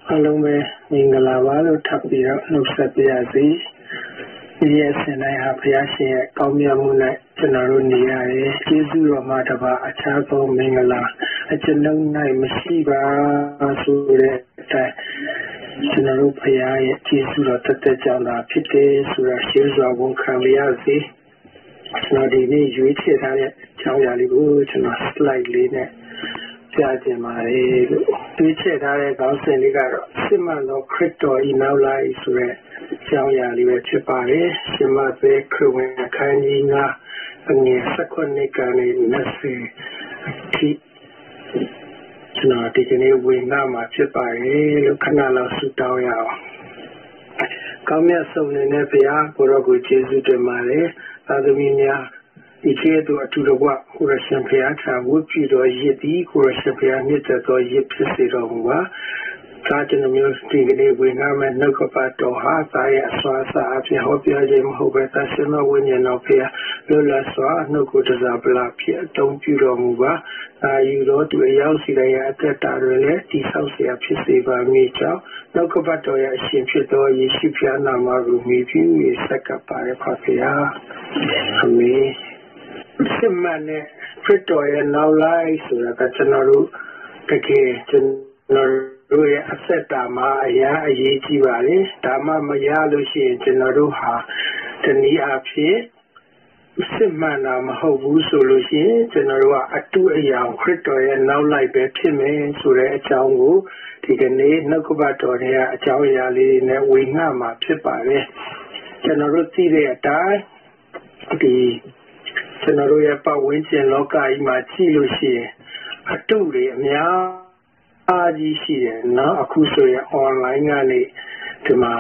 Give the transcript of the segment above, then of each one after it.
အားလုံးပဲမင်္ဂလာပါလို့ထပ်ပြီးတော့နှုတ်ဆက်ပါရစေ။ဒီရဲ့ဆင်တိုင်းဟာဘုရားရှင်ရဲ့ကောင်းမြတ်မှုနဲ့ကျွန်တော်တို့နေရတယ်။ကျေးဇူးတော်မှာတပါအခြားသောမင်္ဂလာအကျွန်ုပ်၌မရှိပါဆိုတဲ့အတိုင်းကျွန်တော်တို့ဘုရားရဲ့ကျေးဇူးတော်တက်တက်ကြောင့်သာဖြစ်တယ်ဆိုတာရှင်းစွာဝန်ခံပါရစေ။ကျွန်တော်ဒီနေ့ရွေးချယ်ထားတဲ့အကြောင်းအရာလေးကိုကျွန်တော် slide လေးနဲ့ပြချင်ပါတယ်လို့ရွေးချယ်ထားတဲ့ခေါင်းစဉ်လေးကတော့စစ်မှန်သောခရစ်တော်၏နောက်လိုက်ဆိုတဲ့အကြောင်းအရာလေးပဲဖြစ်ပါတယ်။ရှင်မသက်ခရစ်ဝင်အခန်းကြီး9အငယ်19ကနေ20ထိကျွန်တော်ဒီကနေ့ဝင်လာမှာဖြစ်ပါတယ်လို့ခဏလောက်ဆုတောင်းရအောင်။ကောင်းမြတ်ဆုံးနေတဲ့ဘုရားကိုရောကိုကျေးဇူးတင်ပါတယ်။သာသမီများဒီကျေးဇူးအထူးတော်ကိုရရှင်ဘုရားထံဝတ်ပြုတော်ရည်သည်ကိုရရှင်ဘုရားမြတ်တော်ရည်ဖြစ်စေတော်မူပါ။သာကျွန်တော်မျိုးဒီကနေ့ဝင်လာမဲ့နှုတ်ကပတ်တော်ဟာသာရဲ့အစွာစာအဖြစ်ဟောပြောခြင်းမဟုတ်ပဲသရှင်တော်ဝိညာဉ်တော်ဘုရားလွတ်လပ်စွာနှုတ်ကိုတစားပလာဖြစ်အသုံးပြုတော်မူပါ။သာယူတော်သူအရောက်စီတဲ့အသက်တာတွေလည်းတိဆောက်เสียဖြစ်စေပါမည်ကြောင့်နှုတ်ကပတ်တော်ရဲ့အရှင်ဖြစ်သောယေရှုဖျားနာမကိုမြည်ပြီးဆက်ကပ်ပါရပါဖျား။အာမင်။စစ်မှန်တဲ့ခရစ်တော်ရဲ့နောက်လိုက်ဆိုတာကကျွန်တော်တို့တကယ်ကျွန်တော်တို့ရဲ့အသက်တာမှာအရာအရေးကြီးပါလေဒါမှမရလို့ရှိရင်ကျွန်တော်တို့ဟာတနည်းအားဖြင့်စစ်မှန်တာမဟုတ်ဘူးဆိုလို့ရှိရင်ကျွန်တော်တို့ကအတူအရာခရစ်တော်ရဲ့နောက်လိုက်ပဲဖြစ်မယ်ဆိုတဲ့အကြောင်းကိုဒီကနေ့နှုတ်ကပတ်တော်ရဲ့အကြောင်းအရာလေးနဲ့ဝေငှမှာဖြစ်ပါတယ်ကျွန်တော်တို့သိတဲ့အတိုင်းဒီကျွန်တော်တို့ရဲ့ပတ်ဝန်းကျင်လောကကြီးမှာကြည့်လို့ရှိရင်အတူတွေအများအားကြီးရှိတယ်နော်အခုဆိုရင် online ကနေဒီမှာ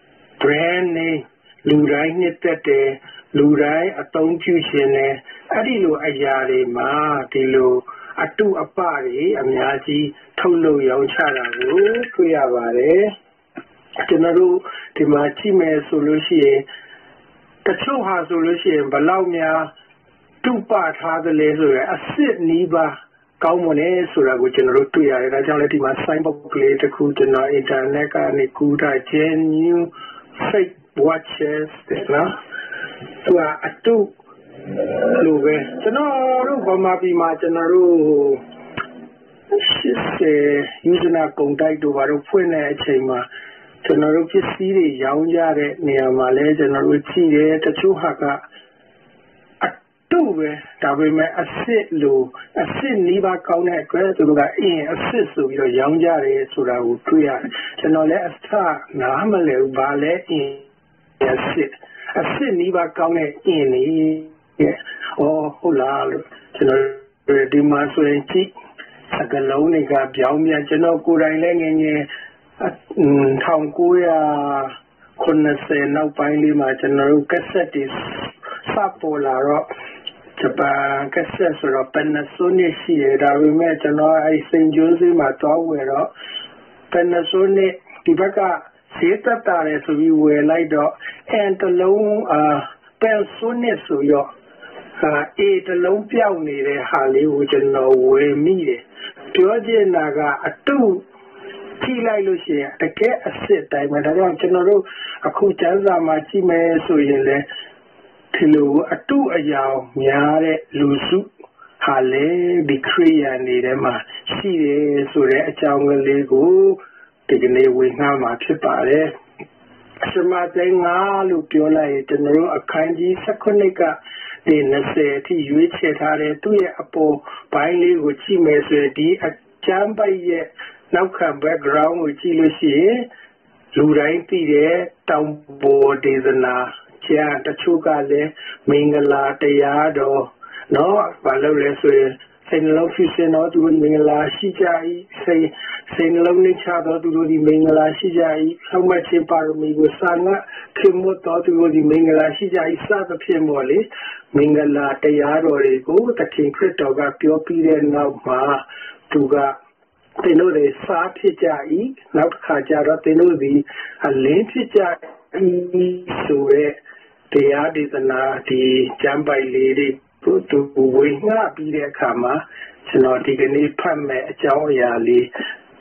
brand name လူတိုင်းနှစ်သက်တယ်လူတိုင်းအသုံးပြုရှင်တယ်အဲ့ဒီလိုအရာတွေမှာဒီလိုအတူအပတွေအများကြီးထုတ်လုပ်ရောင်းချတာကိုတွေ့ရပါတယ်ကျွန်တော်တို့ဒီမှာကြည့်မယ်ဆိုလို့ရှိရင်တချို့ဟာဆိုလို့ရှိရင်ဘလောက်များတူပထားတယ်လဲဆိုရအစ်စ်နီးပါကောင်းမွန်နေဆိုတာကိုကျွန်တော်တို့တွေ့ရတယ်ဒါကြောင့်လည်းဒီမှာ sign box ကလေးတစ်ခုကျွန်တော် internet ကနေကူးထား genuine fake watches တဲ့နော်သူကအတူလိုပဲကျွန်တော်တို့ဗမာပြည်မှာကျွန်တော်တို့ယူဇနာကုန်တိုက်တို့ဘာလို့ဖွင့်တဲ့အချိန်မှာကျွန်တော်တို့ပစ္စည်းတွေရောင်းကြတဲ့နေရာမှာလဲကျွန်တော်တို့ကြည့်တယ်တချို့ဟာကအတူပဲဒါပေမဲ့အစ်စ်လိုအစ်စ်နီးပါးကောင်းတဲ့အတွက်သူတို့ကအင်းအစ်စ်ဆိုပြီးတော့ရောင်းကြတယ်ဆိုတာကိုတွေ့ရတယ်ကျွန်တော်လည်းအစနားမလဲဘူးဘာလဲအင်းအစ်စ်နီးပါးကောင်းတဲ့အင်းနေဟုတ်လားလို့ကျွန်တော်ဒီမှာဆိုရင်ကြည့်စကလုံးတွေကပြောင်းပြန်ကျွန်တော်ကိုယ်တိုင်လည်းငယ်ငယ်1990နောက်ပိုင်းလေးမှာကျွန်တော်တို့ကက်ဆက်တွေစပေါ်လာတော့ဂျပန်ကက်ဆက်ဆိုတော့ Panasonic ရှိရဒါပေမဲ့ကျွန်တော်အဲစိန်ကျိုးစီမှာတောင်းဝယ်တော့ Panasonic ဒီဘက်ကဈေးသက်တာတယ်ဆိုပြီးဝယ်လိုက်တော့အန်တလုံးPanasonic ဆိုရောအေတလုံးပြောက်နေတဲ့ဟာလေးကိုကျွန်တော်ဝယ်မိတယ်ပြောချင်တာကအတူကြည့်လိုက်လို့ရှိရင်တကယ်အစ်စ်တိုင်းမှာဒါကြောင့်ကျွန်တော်တို့အခုကျန်းစာမှာကြည့်မယ်ဆိုရင်လည်းဒီလိုအတူအယောင်များတဲ့လူစုဟာလေဒီခရီးရန်တွေထဲမှာရှိတယ်ဆိုတဲ့အကြောင်းကလေးကိုဒီကနေ့ဝေငှမှာဖြစ်ပါတယ်အစမတဲ့ငါလို့ပြောလိုက်ရင်ကျွန်တော်တို့အခန်းကြီး19ကဒီ20အထိရွေးချယ်ထားတဲ့သူ့ရဲ့အပေါ်ပိုင်းလေးကိုကြည့်မယ်ဆိုရင်ဒီအကျမ်းပိုက်ရဲ့နောက်ခံ background ကိုကြည့်လို့ရှိရင်လူတိုင်းသိတဲ့တောင်ပေါ်ဒေသနာကျန်တချို့ကလည်းမင်္ဂလာတရားတော်နော်ဘာလို့လဲဆိုရင်စိတ်နှလုံးဖြစ်ရှင်တော်သူတို့မင်္ဂလာရှိကြ၏စိတ်နှလုံးနှိမ့်ချတော်သူတို့ဒီမင်္ဂလာရှိကြ၏ဆောင်းမခြင်းပါရမီကိုစာငတ်ခင်မတော်သူတို့ဒီမင်္ဂလာရှိကြ၏စသဖြင့်ပေါ့လေမင်္ဂလာတရားတော်တွေကိုသခင်ခရစ်တော်ကပြောပြီးတဲ့နောက်မှာသူကသင်တို့တွေစားဖြစ်ကြ၏နောက်တစ်ခါကျတော့သင်တို့ဒီအလင်းဖြစ်ကြ၏ဆိုတဲ့တရားဒေသနာဒီကျမ်းပိုက်လေးတွေသူဝေငှပြီးတဲ့အခါမှာကျွန်တော်ဒီကနေ့ဖတ်မဲ့အကြောင်းအရာလေး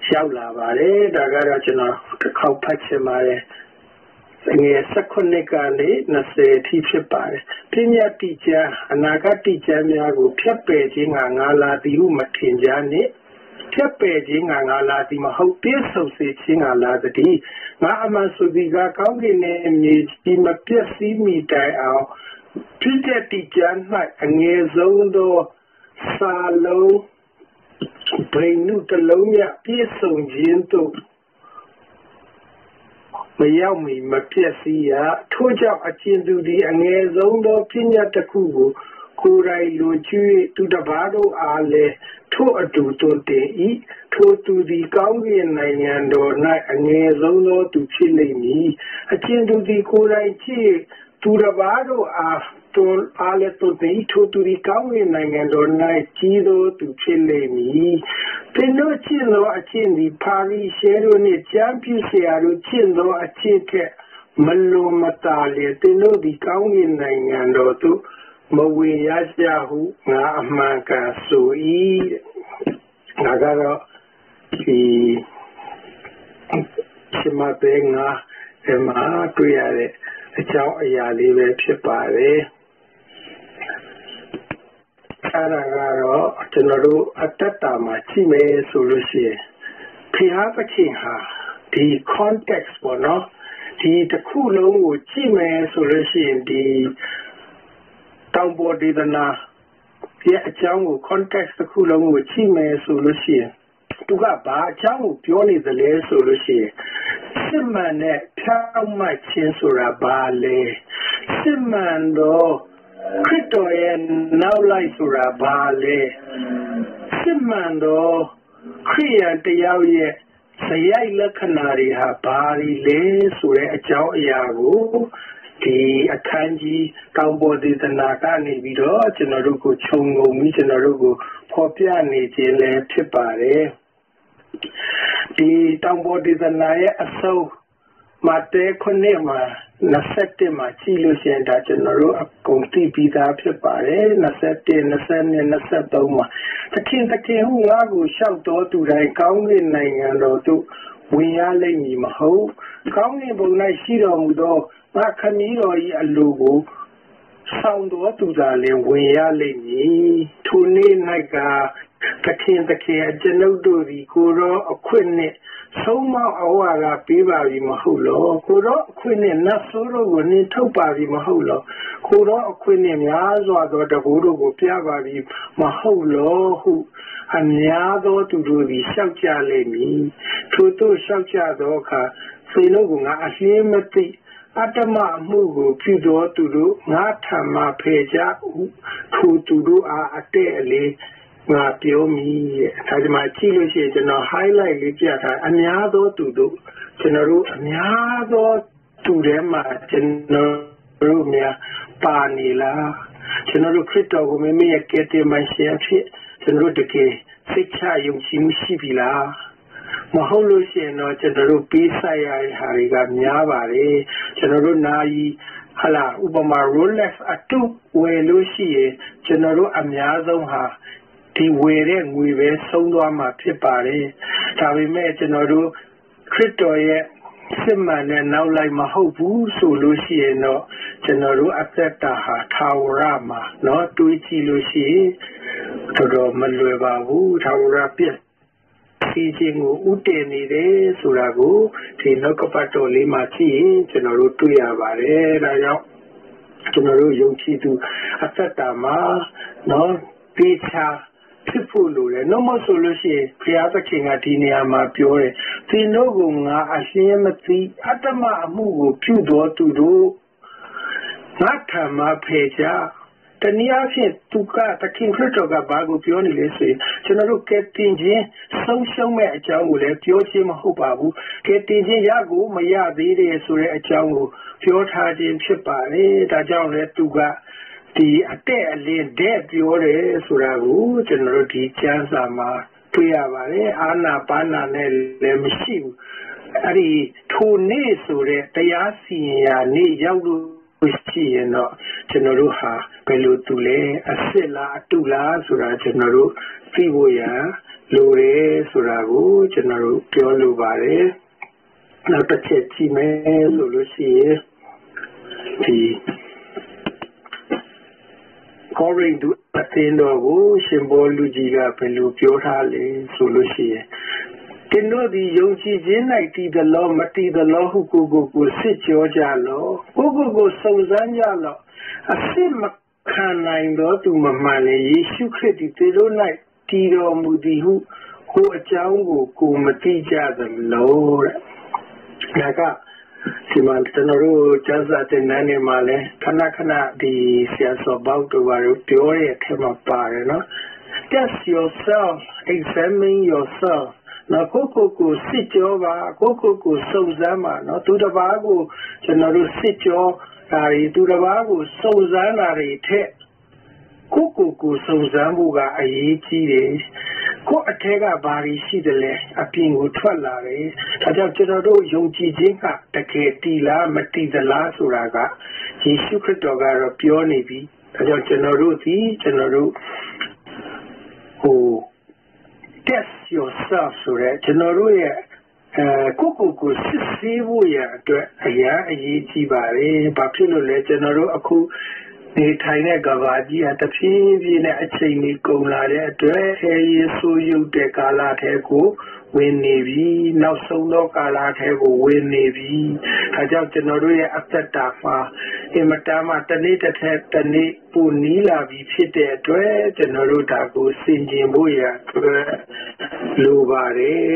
ရောက်လာပါတယ်ဒါကတော့ကျွန်တော်တစ်ခေါက်ဖတ်ချင်ပါတယ်ငယ်19ကနေ20ထိဖြစ်ပါတယ်ပညာတိကျမ်းအနာဂတ်တိကျမ်းများကိုဖျက်ပယ်ခြင်းကငါလာသည်ဟုမထင်ကြနှင့်ဖျက်ပယ်ခြင်းကငါလာသည်မဟုတ်ပြည့်စုံစေခြင်းကလာသည်ငါအမှန်ဆိုသည်ကကောင်းကင်နှင့်အမြေကြီးမပြည့်စည်မီတိုင်အောင်ပြည့်တဲ့တိကျမ်း၌အငယ်ဆုံးသောစာလုံးဘိနုတလုံးမြပြည့်စုံခြင်းတို့မရောက်မီမပြည့်စည်ရထို့ကြောင့်အကျဉ်သူသည်အငယ်ဆုံးသောပညာတစ်ခုကိုကိုယ်တိုင်လိုချွေးသူတစ်ပါးတို့အားလည်းထို့အတူတွင်တင်၏ထိုသူသည်ကောင်းကင်နိုင်ငံတော်၌အငယ်ဆုံးသောသူဖြစ်လိမ့်မည်အကျဉ်သူသည်ကိုယ်တိုင်ချစ်သူတစ်ပါးတို့အားတော်အားလည်းတွင်တင်ထိုသူသည်ကောင်းကင်နိုင်ငံတော်၌ကြီးသောသူဖြစ်လိမ့်မည်သင်တို့ချစ်သောအကျင့်သည်ပါရီရှဲတို့နှင့်ကျမ်းပြုဆရာတို့ချစ်သောအကျင့်ကမလွန်မသာလေသင်တို့သည်ကောင်းကင်နိုင်ငံတော်သို့မဝင်ရကြဟုငါအမှန်ကန်ဆို၏ငါကတော့ဒီရှမပေငါအမတွေ့ရတဲ့အကြောင်းအရာလေးပဲဖြစ်ပါတယ်အဲ့ဒါကတော့ကျွန်တော်တို့အတ္တတာမှာကြည့်မယ်ဆိုလို့ရှိရင်ဖျားသခင်ဟာဒီ context ပေါ့နော်ဒီတစ်ခုလုံးကိုကြည့်မယ်ဆိုလို့ရှိရင်ဒီတောင်ပေါ်ဒေသနာရဲ့အကြောင်းကို context တစ်ခုလုံးကိုကြည့်မယ်ဆိုလို့ရှိရင်သူကဘာအကြောင်းကိုပြောနေသလဲဆိုလို့ရှိရင်စစ်မှန်တဲ့ဖြောင့်မတ်ခြင်းဆိုတာဘာလဲစစ်မှန်တော့ခရစ်တော်ရဲ့နောက်လိုက်ဆိုတာဘာလဲစစ်မှန်တော့ခရိယာတရားရဲ့ဇယိုက်လက္ခဏာတွေဟာဘာတွေလဲဆိုတဲ့အကြောင်းအရာကိုဒီအခန်းကြီးတောင်ပေါ်ဒေသနာကနေပြီးတော့ကျွန်တော်တို့ကိုခြုံငုံပြီးကျွန်တော်တို့ကိုဖော်ပြနေခြင်းလည်းဖြစ်ပါတယ်ဒီတောင်ပေါ်ဒေသနာရဲ့အဆုံးမတဲခုနှစ်မှာ27မှာကြည့်လို့ရှိရင်ဒါကျွန်တော်တို့အကုန်သိပြီးသားဖြစ်ပါတယ်21 22 23မှာတခင်ဟုငါကိုရှောက်တော်သူတိုင်းကောင်းကင်နိုင်ငံတော်သို့ဝင်ရလိမ့်မည်မဟုတ်ကောင်းကင်ဘုံ၌ရှိတော်မူသောငါခမည်းတော်၏အလိုကိုဆောင်တော်သူသာလျှင်ဝင်ရလိမ့်မည်ထိုနေ့၌ကသခင်အကျွန်ုပ်တို့သည်ကိုရောအခွင့်နှင့်ဆုံးမအဝါကပေးပါပြီမဟုတ်လောကိုရောအခွင့်နှင့်နတ်ဆိုးတို့ကိုနှင်ထုတ်ပါပြီမဟုတ်လောကိုရောအခွင့်နှင့်များစွာသောတဘိုးတို့ကိုပြပါပြီမဟုတ်လောဟုအများသောသူတို့သည်ရှောက်ကြလိမ့်မည်ထိုတို့ရှောက်ကြသောအခါစေလို့ကငါအလင်းမသိအတ္တမအမှုကိုပြုတော်သူတို့ငါထံမှဖယ်ကြထိုသူတို့အားအတဲ့အလေးငါပြောမိဒါဒီမှာကြည့်လို့ရှိရင်ကျွန်တော် highlight လေးပြထားအများသောသူတို့ကျွန်တော်တို့အများသောသူတွေမှာကျွန်တော်တို့များပါနေလားကျွန်တော်တို့ခရစ်တော်ကိုမိမိရဲ့ကယ်တင်မရှင်အဖြစ်ကျွန်တော်တို့တကယ်စိတ်ချယုံကြည်မှုရှိပြီလားမဟုတ်လို့ရှိရင်တော့ကျွန်တော်တို့ပေးဆိုင်ရတဲ့ဟာတွေကများပါတယ်ကျွန်တော်တို့နာယီဟလာဥပမာ Rolex အတုဝယ်လို့ရှိရင်ကျွန်တော်တို့အများဆုံးဟာဒီဝယ်တဲ့ငွေပဲဆုံးသွားမှာဖြစ်ပါတယ်ဒါပေမဲ့ကျွန်တော်တို့ခရစ်တော်ရဲ့စစ်မှန်တဲ့နောက်လိုက်မဟုတ်ဘူးဆိုလို့ရှိရင်တော့ကျွန်တော်တို့အသက်တာဟာထာဝရမှာเนาะတွေးကြည့်လို့ရှိရင်တော်မလွယ်ပါဘူးထာဝရပြည့်စီခြင်းကိုဥတည်နေတယ်ဆိုတာကိုဒီနောက်ကပတ်တော်လေးမှာကြည့်ရင်ကျွန်တော်တို့တွေ့ရပါတယ်ဒါကြောင့်ကျွန်တော်တို့ယုံကြည်သူအသက်တာမှာเนาะတေချာဖြစ်ဖို့လိုတယ်နော်မဆိုလို့ရှိရင်ဘုရားသခင်ကဒီနေရာမှာပြောတယ်သင်တို့ကငါအရှင်းမသိအတ္တမအမှုကိုပြုတော်သူတို့ငါထံမှာဖယ်ကြတနည်းအားဖြင့်သူကသခင်ခရစ်တော်ကဘာကိုပြောနေလဲဆိုရင်ကျွန်တော်တို့ကယ်တင်ခြင်းဆုံးရှုံးမဲ့အကြောင်းကိုလည်းပြောခြင်းမဟုတ်ပါဘူးကယ်တင်ခြင်းရကိုမရသေးတယ်ဆိုတဲ့အကြောင်းကိုပြောထားခြင်းဖြစ်ပါတယ်ဒါကြောင့်လည်းသူကဒီအတဲ့အလင်းတဲ့ပြောတယ်ဆိုတာကိုကျွန်တော်တို့ဒီကျမ်းစာမှာတွေ့ရပါတယ်အာနာပါနာနဲ့လည်းမရှိဘူးအဲ့ဒီထိုနေ့ဆိုတဲ့တရားစီရင်ရာနေ့ရောက်လို့ရှိရင်တော့ကျွန်တော်တို့ဟာဘယ်လိုတူလဲအစ်စ်လားအတူလားဆိုတာကျွန်တော်တို့သိဖို့ရလိုတယ်ဆိုတာကိုကျွန်တော်တို့ပြောလိုပါတယ်နောက်တစ်ချက်ကြည့်မယ်ဆိုလို့ရှိရင်ဒီကောရိန္သုအသင်းတော်ကိုရှင်ဘောလူကြီးကဘယ်လိုပြောထားလဲဆိုလို့ရှိရင်တင်တို့ဒီယုံကြည်ခြင်း၌တည်သလောမတည်သလောဟုကိုစစ်ကြောကြလောကိုစုံစမ်းကြလောအစစ်မခံနိုင်တော့သူမမှန်လေယေရှုခရစ်သည်သေတို့၌တည်တော်မူသည်ဟုကိုအကြောင်းကိုမသိကြသလိုတဲ့ဒါကဒီမှာကျွန်တော်တို့ကျမ်းစာသင်တန်းတွေမှာလည်းခဏဒီဆရာစောဘောက်တို့ဘာလို့ပြောရတဲ့အထက်မှာပါတယ်နော် Test yourself examine yourself နော်ကိုစစ်ကြောပါကိုစုံစမ်းပါနော်သူတစ်ပါးကိုကျွန်တော်တို့စစ်ကြောဒါတွေသူတစ်ပါးကိုစုံစမ်းတာတွေထက်ကိုစုံစမ်းဖို့ကအရေးကြီးတယ်ကိုအထက်ကဘာတွေရှိတယ်လဲအပြင်ကိုထွက်လာတယ်ဒါကြောင့်ကျွန်တော်တို့ယုံကြည်ခြင်းကတကယ်တည်လားမတည်သလားဆိုတာကယေရှုခရစ်တော်ကတော့ပြောနေပြီဒါကြောင့်ကျွန်တော်တို့ test yourself ဆိုတဲ့ကျွန်တော်တို့ရဲ့ကိုစစ်ဆေးဖို့ရအတွက်အရေးကြီးပါတယ်ဘာဖြစ်လို့လဲကျွန်တော်တို့အခုနေထိုင်တဲ့ကဘာကြီးအတဖြည်းဖြည်းနဲ့အချိန်ကြီးကုန်လာတဲ့အတွက်ယေဆိုးရုပ်တဲ့ကာလထဲကိုဝင်နေပြီနောက်ဆုံးသောကာလထဲကိုဝင်နေပြီဒါကြောင့်ကျွန်တော်တို့ရဲ့အသက်တာမှာအင်မတန်မှတစ်နေ့တစ်ထက်တစ်နေ့ပိုနီးလာပြီဖြစ်တဲ့အတွက်ကျွန်တော်တို့ဒါကိုဆင်ခြင်ဖို့ရအတွက်လိုပါတယ်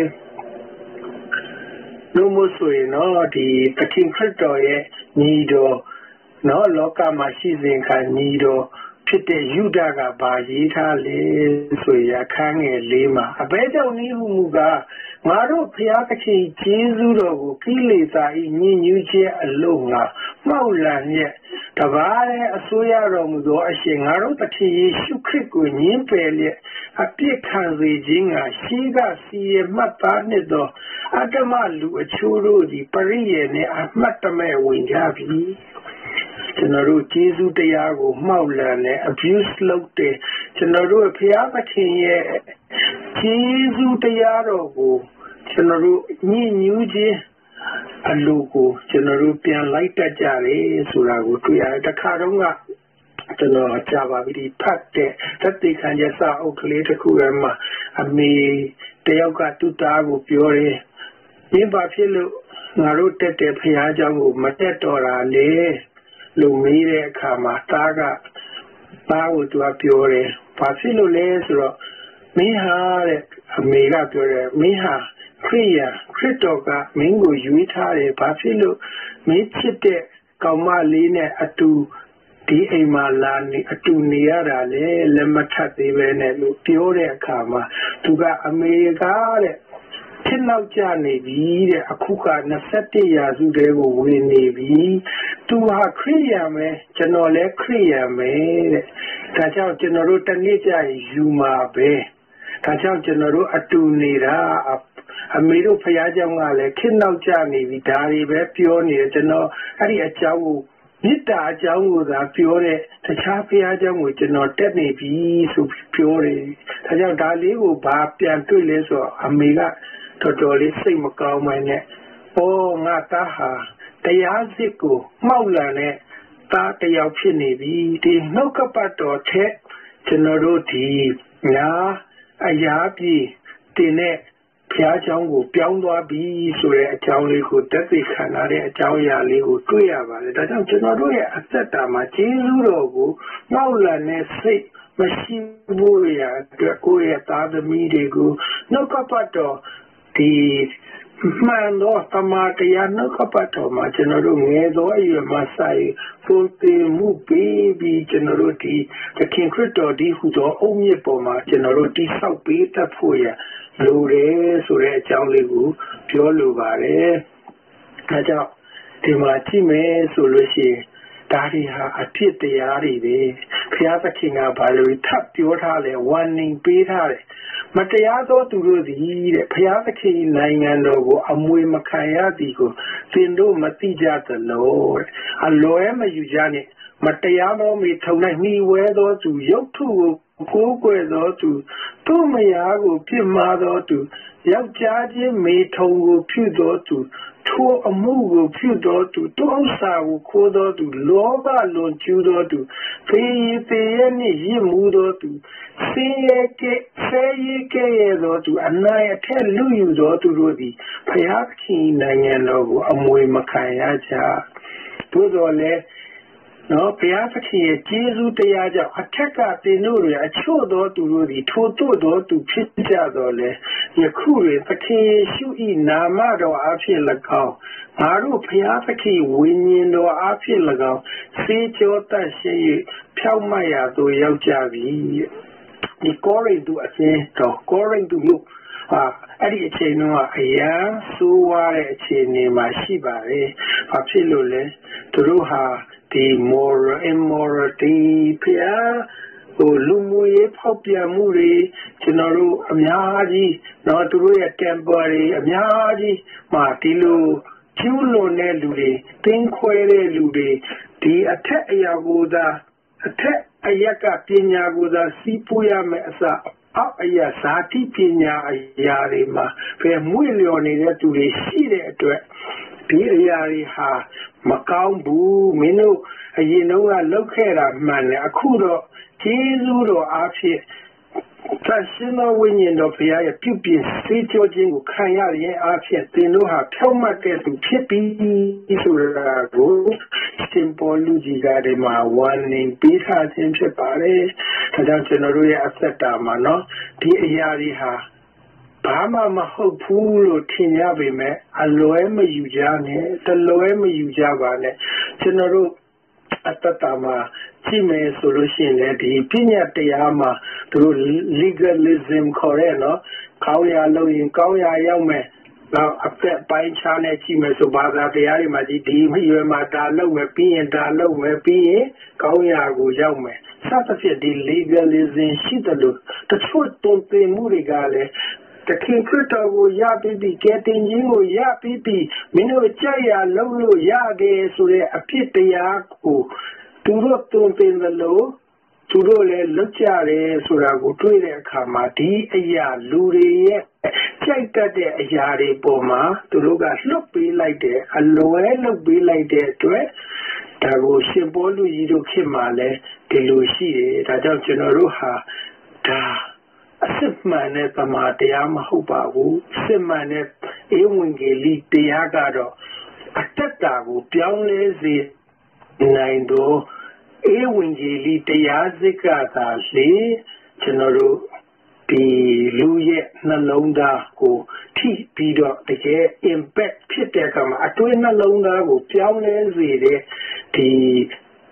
လို့မို့ဆိုရင်တော့ဒီသခင်ခရစ်တော်ရဲ့ညီတော်နော်လောကမှာရှိစဉ်ကညီတော်ဖြစ်တဲ့ယုဒကဘာရေးထားလဲဆိုရအခန်းငယ်၄မှာအဘဲကြောင့်ဤဟုမူကားငါတို့ဖျားသခင်ကျေးဇူးတော်ကိုကိလေသာဤညဉ့်ညူးခြင်းအလို့ငါမှောက်လန်ရဲ့တပါးတဲ့အစိုးရတော်မူသောအရှင်ငါတို့သခင်ယေရှုခရစ်ကိုညှင်းပယ်လျက်အပြစ်ခံစေခြင်းကရှိကစီရမှတ်သားနှင့်သောအတ္တမလူအချို့တို့သည်ပရိယေနှင့်အမှတ်တမဲ့ဝင်ကြပြီကျွန်တော်တို့ကျေးဇူးတရားကိုမှောက်လန်နဲ့ abuse လုပ်တဲ့ကျွန်တော်တို့ဘုရားသခင်ရဲ့ကျေးဇူးတရားတော်ကိုကျွန်တော်တို့ညှဉ်းညူးခြင်းအလိုကိုကျွန်တော်တို့ပြန်လိုက်တတ်ကြတယ်ဆိုတာကိုတွေ့ရတယ်တခါတော့ကကျွန်တော်ကြားပါပြီဖတ်တဲ့တတိခံရစာအုပ်ကလေးတစ်ခုထဲမှာအမေတယောက်ကသူ့သားကိုပြောတယ်မင်းဘာဖြစ်လို့ငါတို့တက်တဲ့ဘုရားကျောင်းကိုမတက်တော့တာလေလို့မေးတဲ့အခါမှာသားကိုသူကပြောတယ်ဘာဖြစ်လို့လဲဆိုတော့မင်းဟာတဲ့အမေကပြောတယ်မင်းဟာခရစ်တော်ကမင်းကိုရွေးထားတယ်ဘာဖြစ်လို့မင်းချစ်တဲ့ကောင်မလေးနဲ့အတူဒီအိမ်မှာလာနေအတူနေရတာလေလက်မထပ်သေးပဲနဲ့လို့ပြောတဲ့အခါမှာသူကအမေကတဲ့ဖြစ်နောက်ကျနေပြီတဲ့အခုက21ရာစုတည်းကိုဝင်နေပြီသူဟာခရိယာမယ်ကျွန်တော်လည်းခရိယာမယ်တဲ့ဒါကြောင့်ကျွန်တော်တို့တနေ့ကျရင်ယူမှာပဲဒါကြောင့်ကျွန်တော်တို့အတူနေတာအမေတို့ဖခင်เจ้าကလည်းခေတ်နောက်ကျနေပြီဒါတွေပဲပြောနေတယ်ကျွန်တော်အဲ့ဒီအကြောင်းကိုမေတ္တာအကြောင်းကိုသာပြောတဲ့တခြားဖခင်เจ้าကိုကျွန်တော်တက်နေပြီဆိုပြောတယ်ဒါကြောင့်ဒါလေးကိုဘာပြန်တွေ့လဲဆိုတော့အမေကတော်တော်လေးစိတ်မကောင်းမှန်းနဲ့ငါသားဟာတရားစစ်ကိုမှောက်လန်တဲ့သားတယောက်ဖြစ်နေပြီဒီနှုတ်ကပတ်တော်ထက်ကျွန်တော်တို့ဒီညာအရာပြည်တင်တဲ့ဘုရားကျောင်းကိုပြောင်းသွားပြီဆိုတဲ့အကြောင်းလေးကိုတက်သိခံရတဲ့အကြောင်းအရာလေးကိုတွေ့ရပါတယ်ဒါကြောင့်ကျွန်တော်တို့ရဲ့အသက်တာမှာကျေးဇူးတော်ကိုမှောက်လန်တဲ့စိတ်မရှိဘူးရတဲ့ကိုယ့်ရဲ့သားသမီးတွေကိုနှုတ်ကပတ်တော်ဒီမှန်တော့တမန်တရားနှုတ်ကပတ်တော်မှာကျွန်တော်တို့ငယ်သောအရွယ်မှာဆိုင်ပုံတင်မှုပြီးကျွန်တော်တို့ဒီသခင်ခရစ်တော်ဒီဟူသောအုတ်မြစ်ပေါ်မှာကျွန်တော်တို့တိဆောက်ပေးတတ်ဖို့ရလိုတယ်ဆိုတဲ့အကြောင်းလေးကိုပြောလိုပါတယ်။ဒါကြောင့်ဒီမှာကြည့်မယ်ဆိုလို့ရှိရင်ဒါတွေဟာအဖြစ်တရားတွေပဲဘုရားသခင်ကဘာလို့ထပ်ပြောထားလဲ warning ပေးထားတယ်မတရားသောသူတို့သည်တဲ့ဘုရားသခင်နိုင်ငံတော်ကိုအမွေမခံရသည်ကိုသင်တို့မသိကြသလိုအလွဲမယူကြနဲ့ Matayamo me tona me where to yoke to go where to Mayago, Pimado to Yak Jaji me tongo pudo to To a move pudo to Tosa Kodo to Loba Lon Tudo to Pay any Yimudo to Say to Anaya tell Luyu to Rudy Payaki Nayano Amwe Makayaja Pudole. No, Piafaki, Jesus, the Aja, attack at the Nuri, a chodo to Rudy, Toto to Pizadole, Yakuri, Paki, Shui, Namado, Afil Lagao, Maru Piafaki, winning or Afil Lagao, see Jota, say, Piamaya to Yaujavi, the Corin to a say, Corin to you. Adi cheno aya suwa chene mashibare papilole turuha the more immorality pia lumuye phopya mu de chinoru amyaji no turu ya temporary amyaji ma ti lo chulo ne lu de tin khwe de lu de di athet aya ko da athet ayaka pinya ko da sipu ya me asa Aya Sati Pina Yarima, where Mulion to the Sire Piri Ha, Macambu, Mino, a locera man, a kudo, Jezuro Afi, Tasino winning of the pupils, Sitio Kaya Afi, Tinoha, Tomate to Chippy Isurago, Simple Lujigadema, one named Pisa Simpare, Tadanoria Asatama, no, Piariha. Bama Maho Pulo Tinyabime, a Loema Ujane, the Loema Ujavane, General Atatama, Time solution, the Pina Teama, through legalism, Coreno, Kauya Loin, Kauya Yame. Now, after buying China, Chime, so Bada, the Arimaji, you are my Dalo, Wepi, and Dalo, Wepi, Kauya, Gujame. Satafi, the legalism, Shitalu, the truth don't pay Murigale. The king critical ya baby getting you ya baby Mino Jaya Lolo ya de Sure appear the Yaku to rock to pin the low to roll a luchare Surago to the Kamati a ya Lure Chaita de Yari Boma to look at look be like that a lower look be like that to it. Tago Shimbolu Yido Kimale de Lucy Rajan Generoha da. Simane Pamatea Mahubahu, Simane Ewingeli Diagado, Atatago, Pianlezi Naindo, Ewingeli Diazicata, Lee, General the Luye Nalonda go, T. Pido, the impact Pitekam, Atwin Nalonda go, Pianlezi, the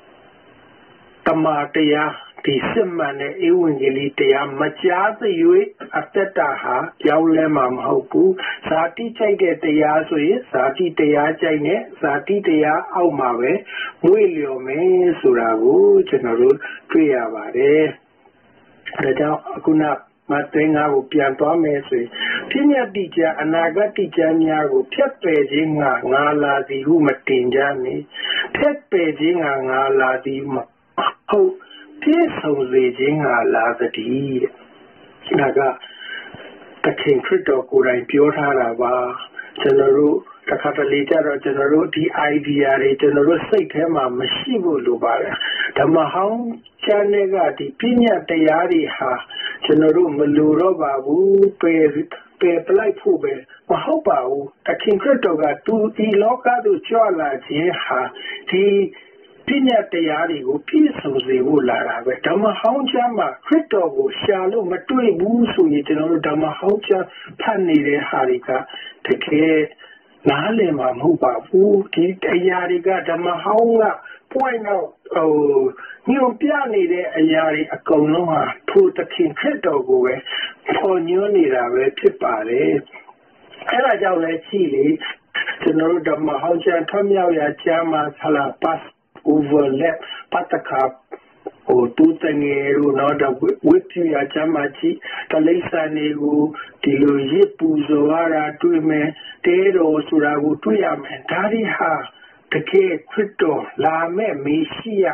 Tamatea. The Simane Ewingeli Tea Macha the Ue Atataha, Yaulema Hopu, Sati Chaide Teasui, Sati Tea Chaine, Sati Tea Aumawe, Muiliome, Suragu, General Priavare. The Akuna Matenga Pianto Messi, Pina teacher, Anaga teacher Niago, Pet Paging, Nala the Humatinjani, Pet Paging, Nala the Ho. Raging a lavati Naga the king crito could I pure Harava General the catalytor general the idea general Satema Mashivo Lubara the Mahang Chanega the Pina Tayari Ha General Maluro Babu Pe Plai Pube Mahopau the king crito got to the loca to Chola Jeha the Pina Tayari go peaceful Lara, but Damahauja, Crito, Shallow, Matui Busu, General Damahauja, Pani de Harika, the K. Nalema Muba, who did Ayariga, Damahaunga, point out, oh, New Piani de Ayari, a Konoha, put the King Crito go away, for Nunira, Pipare, Erajale Chile, General Damahauja, Tomia, Jama, Sala, Pass. Overlap Pataka or Tutangeru, not a whip you a Jamachi, Talesa Negu, Tilo Yipu Zoara, Tuime, Tero, Suragu, Tuyam, and Tariha, the K. Crypto, Lame, Misia,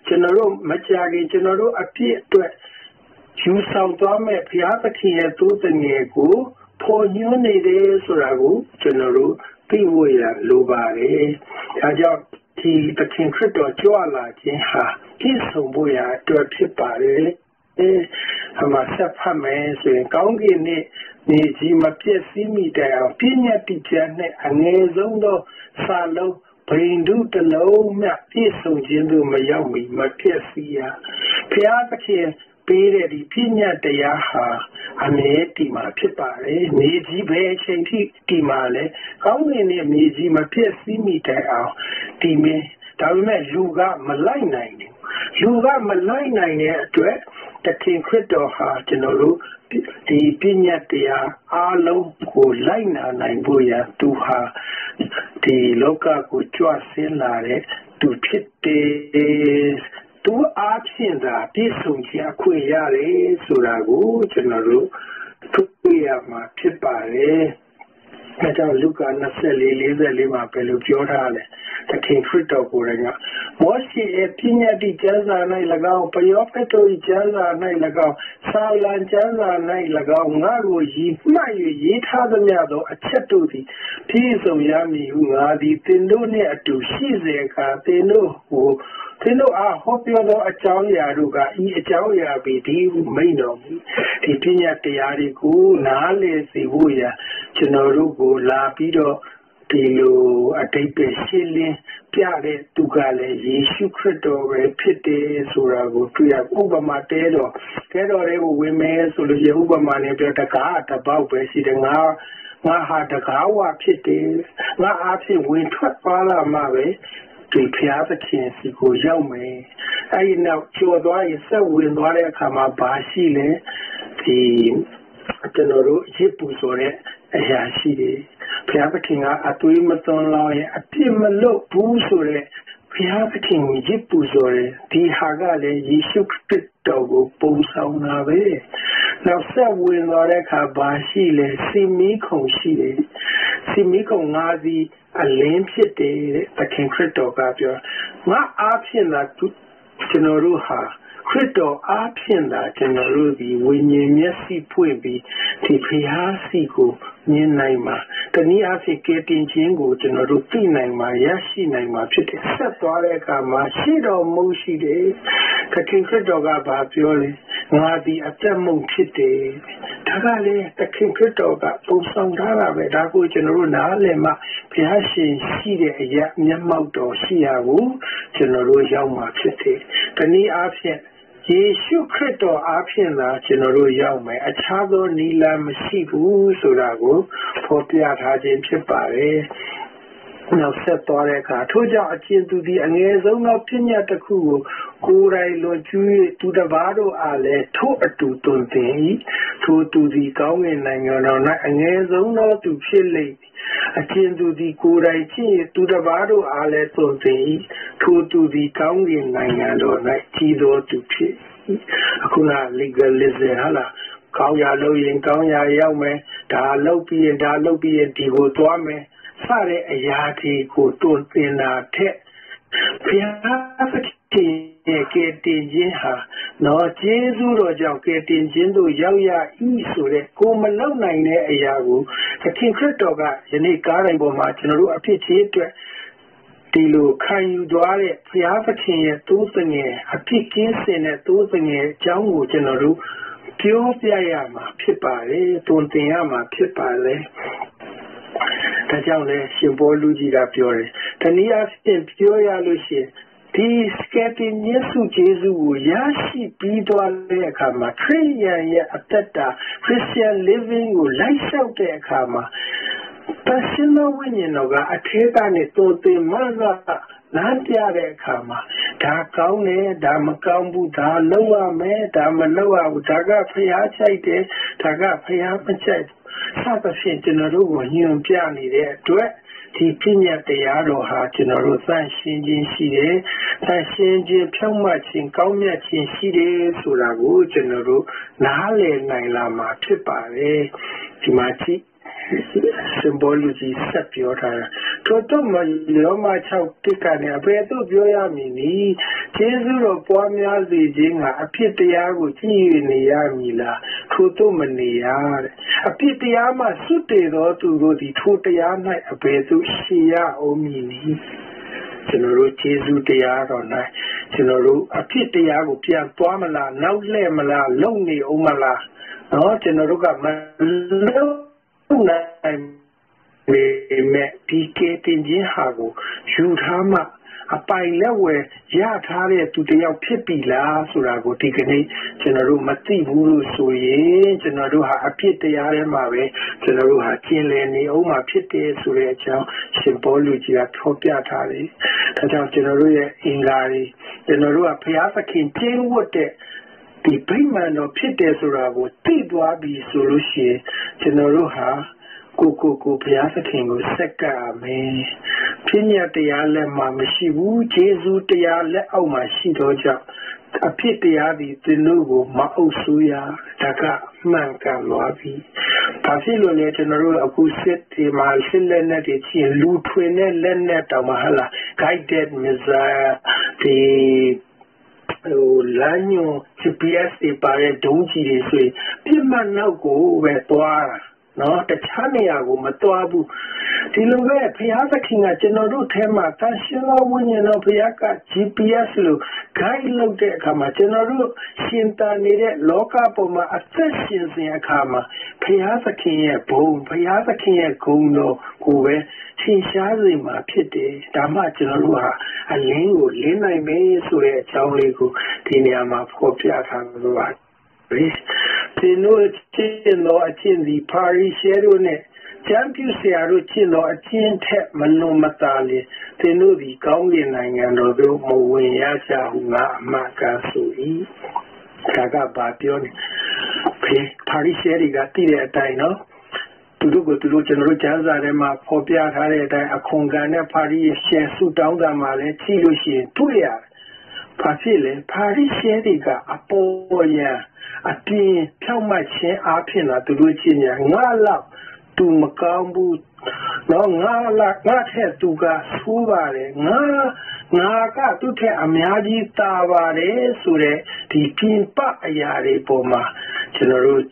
ကျွန်တော်တို့မကြခင်ကျွန်တော်တို့အပြည့်အတွက်ယူဆောင်သွားမဲ့ဘုရားသခင်ရဲ့သိုးတငယ်ကိုဖော်ညွှန်းနေတယ်ဆိုတာကိုကျွန်တော်တို့သိဖို့ရလိုပါတယ်။ဒါကြောင့်ဒီသခင်ခရစ်တော်ကြွလာခြင်းဟာပြည့်စုံဖို့ရအတွက်ဖြစ်ပါတယ်။အမှဆက်ဖတ်မယ်ဆိုရင်ကောင်းကင်နဲ့မြေကြီးမပြည့်စည်မိတဲ့အောင်ပြည့်ညတ်တိကျနဲ့အငယ်ဆုံးသောစာလုံးဘိန္ဒုတလုံးမြပြည့်စုံခြင်းသို့မရောက်မီမပြည့်စည်ရဘုရားသခင်ပေးတဲ့ဒီပြည့်ညတ်တရားဟာအမြဲတည်မှာဖြစ်ပါတယ်။မြေကြီးပဲအချိန်ထိတည်မှာလဲကောင်းကင်နဲ့မြေကြီးမပြည့်စည်မိတဲ့အောင်တည်မင်းဒါပေမဲ့လူကမလိုက်နိုင်ဘူး။လူကမလိုက်နိုင်တဲ့အတွက်တခင်ခရစ်တော်ဟာကျွန်တော်တို့ဒီပညာတရားအားလုံးကိုလိုက်နာနိုင်ဖို့ရသူဟာဒီလောကကိုကြွဆင်းလာတဲ့သူဖြစ်တယ်သူအားဖြင့်သာပြည့်စုံခြင်းအခွင့်ရတယ်ဆိုတာကိုကျွန်တော်တို့တွေ့ရမှာဖြစ်ပါတယ်။အဲကြောင့်လူကာ24:44မှာပဲလို့ပြောထားတယ်။သခင်ခရစ်တော်ကိုယ်တိုင်ကမောရှေရဲ့ပညာတိကျမ်းစာ၌၎င်းပယောဖက်တို့ကျမ်းစာ၌၎င်းစာလံကျမ်းစာ၌၎င်းငါတို့ရည်မှတ်၍ရေးထားသမျှသောအချက်တို့သည်ပြည့်စုံရမည်ဟုငါသည်သင်တို့နှင့်အတူရှိစေခါသင်တို့အားဟောပြောသောအကြောင်းအရာတို့ကဤအကြောင်းအရာပေသည်ဟုမိန့်တော်မူဒီပညာတရားတွေကိုနားလည်စေဖို့ရာကျွန်တော်တို့ကိုလာပြီးတော့ဒီလိုအတိတ်ပဲရှင်းလင်းပြတဲ့သူကလည်းယေရှုခရစ်တော်ပဲဖြစ်တယ်ဆိုတာကိုတွေ့ရဥပမာတဲတော်တွေကိုဝင်မယ်ဆိုလို့ရဥပမာနဲ့ပြောတကားတပေါက်ပဲရှိတယ်ငါဟာတကားဝဖြစ်တယ်ငါအားဖြင့်ဝင်ထွက်သွားလာမှပဲဒီဖျားသခင်စီကိုရောက်မယ်အဲဒီနောက်ကျော်သွားရင်ဆက်ဝင်သွားတဲ့အခါမှာဘာရှိလဲဒီကျွန်တော်တို့ရစ်ပူဆိုတဲ့အရာရှိတယ်ဘုရားသခင်ကအသွေးမသွန်းလောင်းရင်အပြစ်မလွတ်ဘူးဆိုတဲ့ဘုရားသခင်ကိုရစ်ပူဆိုတဲ့ဒီဟာကလည်းယေရှုခရစ်တော်ကိုပုံဆောင်တာပဲနောက်ဆက်ဝင်သွားတဲ့အခါဘာရှိလဲစီမီခုံရှိတယ်စီမီခုံငါးစီးအလင်းဖြစ်တယ်သခင်ခရစ်တော်ကပြောငါအားဖြင့်သာကျွန်တော်တို့ဟာခရစ်တော်အားဖြင့်သာကျွန်တော်တို့ဒီဝိညာဉ်မျက်စိဖွင့်ပြီးဒီဖျားစီကိုမြင်နိုင်မှာတနည်းအားဖြင့်ကယ်တင်ခြင်းကိုကျွန်တော်တို့သိနိုင်မှာရရှိနိုင်မှာဖြစ်တယ်ဆက်သွားတဲ့အခါမှာရှိတော်မူရှိတယ်သခင်ခရစ်တော်ကဘာပြောလဲငါဒီအသက်မုံဖြစ်တယ်ဒါကလည်းသခင်ခရစ်တော်ကပုံဆောင်ထားတာပဲဒါကိုကျွန်တော်တို့နားလည်မှဘုရားရှင်ရှိတဲ့အရာမျက်မှောက်တော်ရှိရကိုကျွန်တော်တို့ရောက်မှာဖြစ်တယ်တနည်းအားဖြင့်ယေရှုခရစ်တော်အားဖြင့်သာကျွန်တော်တို့ရောက်မယ်အခြားသောနည်းလမ်းမရှိဘူးဆိုတာကိုဖော်ပြထားခြင်းဖြစ်ပါတယ်နောက်ဆက်သွားတဲ့အခါထို့ကြောင့်အကျဉ်သူသည်အငယ်ဆုံးသောပညာတစ်ခုကိုယ်တိုင်လွန်ကျူး၍သူတစ်ပါးတို့အားလည်းထို့အတူတွင်သင်၏ထိုသူသည်ကောင်းကင်နိုင်ငံတော်၌အငယ်ဆုံးသောသူဖြစ်လိမ့်မည်အကျဉ်သူသည်ကိုယ်တိုင်ချင်းသူတစ်ပါးတို့အားလည်းတွင်သင်၏ထိုသူသည်ကောင်းကင်နိုင်ငံတော်၌ကြီးသောသူဖြစ်အခုက legalism ဟာလားကောင်းရာလုပ်ရင်ကောင်းရာရောက်မယ်ဒါလုပ်ပြီးရင်ဒီကိုသွားမယ်စတဲ့အရာတွေကိုတွင်သင်တာထက်ဘုရားသခင်ရဲ့ကယ်တင်ခြင်းဟာနော်ကျေးဇူးတော်ကြောင့်ကယ်တင်ခြင်းတို့ရောက်ရ၏ဆိုတဲ့ကိုမလုံနိုင်တဲ့အရာကိုသခင်ခရစ်တော်ကယနေ့ကားတိုင်းပေါ်မှာကျွန်တော်တို့အဖြစ်ချင်းအတွက်ဒီလိုခံယူသွားတဲ့ဘုရားသခင်ရဲ့သိုးစငယ်အဖြစ်ကင်းစင်တဲ့သိုးစငယ်အကြောင်းကိုကျွန်တော်တို့ပြောပြရမှာဖြစ်ပါတယ်တွင်သင်ရမှာဖြစ်ပါတယ်ဒါကြောင့်လည်းရှင်ဘောလူကြီးကပြောတယ်တနည်းအားဖြင့်ပြောရလို့ရှိရင်ဒီစကယ်တင်ယေရှုကျေးဇူးကိုရရှိပြီးသွားတဲ့အခါမှာခရစ်ယာန်ရဲ့အသက်တာ Christian living ကိုလိုက်လျှောက်တဲ့အခါမှာတရှင်တော်ဝိညာဉ်တော်ကအထက်ကနေတိုးတင်မှသာလမ်းပြတဲ့အခါမှာဒါကောင်းတယ်ဒါမကောင်းဘူးဒါလုပ်ရမယ်ဒါမလုပ်ရဘူးဒါကဖျားချိုက်တယ်ဒါကဖျားမချိုက်စသဖြင့်ကျွန်တော်တို့ကိုညွှန်ပြနေတဲ့အတွက်ဒီပညာတရားတော်ဟာကျွန်တော်တို့သန့်ရှင်းခြင်းရှိတယ်သန့်ရှင်းခြင်းဖြောင့်မတ်ခြင်းကောင်းမြတ်ခြင်းရှိတယ်ဆိုတာကိုကျွန်တော်တို့နားလည်နိုင်လာမှာဖြစ်ပါတယ်ဒီမှာကြည့် symbology ဆက်ပြောထားတာထို့တော့မလောမ6တိကနေအဘယ်သို့ပြောရမည်နည်းကျေးဇူးတော်ပွားများစေခြင်းကအဖြစ်တရားကိုကြည်နေရမည်လားထို့တော့မနေရတဲ့အဖြစ်တရားမှစွတ်တည်သောသူတို့သည်ထိုတရား၌အဘယ်သို့ရှိရအောင်မည်နည်းကျွန်တော်တို့ကျေးဇူးတရားတော်၌ကျွန်တော်တို့အဖြစ်တရားကိုပြန်သွားမလားနောက်လှည့်မလားလုံနေအောင်မလားနော်ကျွန်တော်တို့ကမလုံနိုင်မဲ့ဒီကေတင်ခြင်းဟာကိုယူထားမှအပိုင်လက်ဝယ်ရထားတဲ့သူတယောက်ဖြစ်ပြီလားဆိုတာကိုဒီကနေ့ကျွန်တော်တို့မသိဘူးလို့ဆိုရင်ကျွန်တော်တို့ဟာအဖြစ်တရားထဲမှာပဲကျွန်တော်တို့ဟာကျင်လည်နေအောင်မှာဖြစ်တယ်ဆိုတဲ့အကြောင်းရှင်ပေါလုကြီးကထောက်ပြထားတယ်။ဒါကြောင့်ကျွန်တော်တို့ရဲ့အင်္ဂါတွေကျွန်တော်တို့ကဘုရားသခင်ကျင့်ဝတ်တဲ့ဒီဗိမာန်တော်ဖြစ်တယ်ဆိုတာကိုသိသွားပြီဆိုလို့ရှိရင်ကျွန်တော်တို့ဟာကိုဘုရားသခင်ကိုဆက်ကပ်မယ်။ပြည့်ညတ်တရားလက်မှာမရှိဘူး။ယေရှုတရားလက်အောက်မှာရှိတော့ကြောင့်အဖြစ်တရားဒီသင်တို့ကိုမအုပ်ဆိုးရဒါကမှန်ကန်သွားပြီ။ဘာဖြစ်လို့လဲကျွန်တော်တို့အခုစစ်ဒီမှာစစ်လက်နဲ့ဒီချင်းလူထွင်တဲ့လက်နဲ့တောင်မှဟလာ guided missile ဒီလမ်းညွန် GPS တွေပါတဲ့ဒုံးကြီးတွေဆိုရင်ပြစ်မှတ်နောက်ကိုပဲသွားတာနော်တခြားနေရာကိုမသွားဘူးဒီလိုပဲဘုရားသခင်ကကျွန်တော်တို့ထဲမှာတန်ရှင်းသောဝိညာဉ်တော်ဘုရားက GPS လို့ guide လုပ်တဲ့အခါမှာကျွန်တော်တို့ရှင်သန်နေတဲ့လောကပေါ်မှာအသက်ရှင်စဉ်အခါမှာဘုရားသခင်ရဲ့ဘုံဘုရားသခင်ရဲ့ဂုဏ်တော်ကိုပဲထင်ရှားစေမှာဖြစ်တယ်ဒါမှကျွန်တော်တို့ဟာအလင်းကိုလင်းနိုင်မယ်ဆိုတဲ့အကြောင်းလေးကိုဒီနေရာမှာဖော်ပြထားလို့ပါဒီလိုကျင့်တော်အချင်းဒီပါရီရှယ်တို့နဲ့ကျမ်းပြုဆရာတို့ကျင့်တော်အချင်းထက်မလွန်မသာလေသင်တို့ဒီကောင်းကင်နိုင်ငံတော်သို့မဝင်ရကြဟုငါအမှန်ကန်ဆို၏ဒါကဘာပြောနေပါရီရှယ်တွေကတည်တဲ့အတိုင်းနော်သူတို့ကိုသူတို့ကျွန်တော်တို့ကျမ်းစာထဲမှာဖော်ပြထားတဲ့အတိုင်းအခွန်ခံတဲ့ပါရီရှယ်ဆုတောင်းတာမှလည်းကြည့်လို့ရှိရင်တွေ့ရတယ်ဘာဖြစ်လဲပါရီရှယ်တွေကအပေါ်ရန်အပြင်ဖြောက်မှတ်ခြင်းအားဖြင့်လားသူတို့ချင်းညာငါလောက်သူမကောင်းဘူးနော်ငါထက်သူကဆိုးပါတယ်ငါကသူ့ထက်အများကြီးတာပါတယ်ဆိုတဲ့ဒီပြင်ပအရာတွေပေါ်မှာကျွန်တော်တို့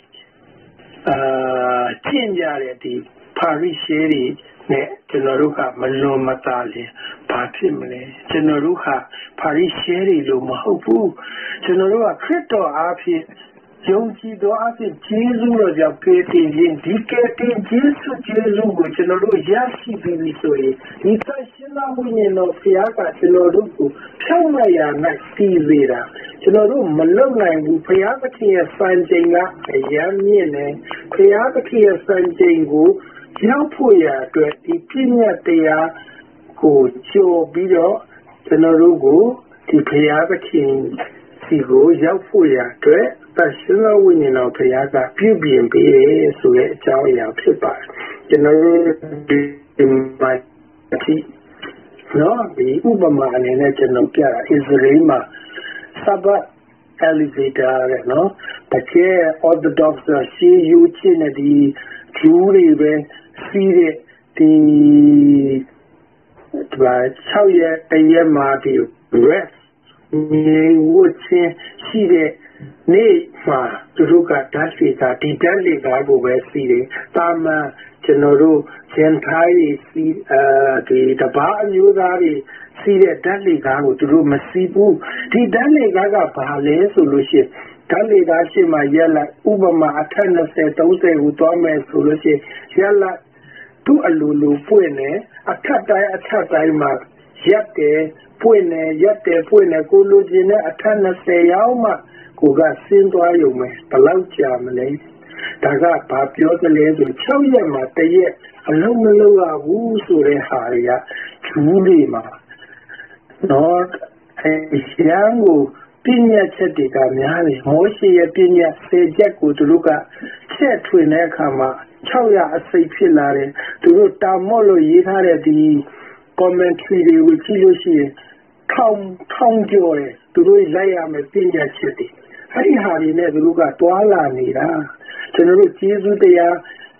ကျင့်ကြတဲ့ဒီပါရီရှယ်တွေနဲ့ကျွန်တော်တို့ကမလွန်မသာလေဘာဖြစ်မလဲကျွန်တော်တို့ဟာပါရီရှယ်တွေလို့မဟုတ်ဘူးကျွန်တော်တို့ကခရစ်တော်အားဖြင့်ယုံကြည်သောအဖြစ်ကျေးဇူးတော်ကြောင့်ကယ်တင်ခြင်းဒီကယ်တင်ခြင်းကျေးဇူးကိုကျွန်တော်တို့ရရှိပြီးဆိုရင်ဒီသရှင်သောဝိညာဉ်တော်ဘုရားကကျွန်တော်တို့ကိုဖြောင့်မတ်ရာ၌တည်စေတာကျွန်တော်တို့မလုံနိုင်ဘူးဘုရားသခင်ရဲ့စံချိန်ကအယံမြင့်တယ်ဘုရားသခင်ရဲ့စံချိန်ကိုရောက်ဖို့ရအတွက်ဒီပြည့်ညတ်တရားကိုကြော်ပြီးတော့ကျွန်တော်တို့ကိုဒီဘုရားသခင်စီကိုရောက်ဖို့ရအတွက်သရှင်သောဝိညာဉ်တော်ဘုရားကပြုပြင်ပေးတယ်ဆိုတဲ့အကြောင်းအရာဖြစ်ပါတယ်ကျွန်တော်တို့ဒီမှာနော်ဒီဥပမာအနေနဲ့ကျွန်တော်ပြတာ Israel မှာ Sabbath elevator ရယ်နော်တကယ် Orthodox ရှေးယူချင်းတဲ့ဒီဂျူးတွေပဲစီးတဲ့ဒီ6ရက်တရက်မှာဒီ rest ဝတ်ချင်းရှိတဲ့နေ့မှာသူတို့ကဓာတ်တွေကဒီဓာတ်တွေကကိုပဲစီးတယ်တာမန်ကျွန်တော်တို့ဂျန်ထိုင်းစီးဒီတပါအမျိုးသားတွေစီးတဲ့ဓာတ်တွေကကိုသူတို့မစီးဘူးဒီဓာတ်တွေကဘာလဲဆိုလို့ရှိရင်ဓာတ်တွေကရှေ့မှာရက်လိုက်ဥပမာအထက်20 30ကိုသွားမယ်ဆိုလို့ရှိရင်ရက်လိုက်သူ့အလိုလိုပွင့်နေအထက်တိုင်းမှာရက်တယ်ပွင့်နေရက်တယ်ပွင့်နေကိုလိုချင်တဲ့အထက်20ရောက်မှကိုကဆင်းသွားရုံပဲဘယ်လောက်ကြာမလဲဒါကဘာပြောသလဲဆို6ရက်မှာတရက်အလုံးမလုံးရဘူးဆိုတဲ့ဟာတွေကဂျူးတွေမှာတော့ရန်ကိုပညာချက်တွေကများတယ်မောရှေရဲ့ပညာ10ချက်ကိုသူတို့ကချက်ထွင်တဲ့အခါမှာ600အစိတ်ဖြစ်လာတယ်သူတို့တာမော့လို့ရေးထားတဲ့ဒီ commentary တွေကိုကြည့်လို့ရှိရင်ထောင်ကျော်တယ်သူတို့လိုက်ရမယ်ပညာချက်တွေအဲ့ဒီဟာတွေနဲ့သူတို့ကတွာလာနေတာကျွန်တော်တို့ကျေးဇူးတရား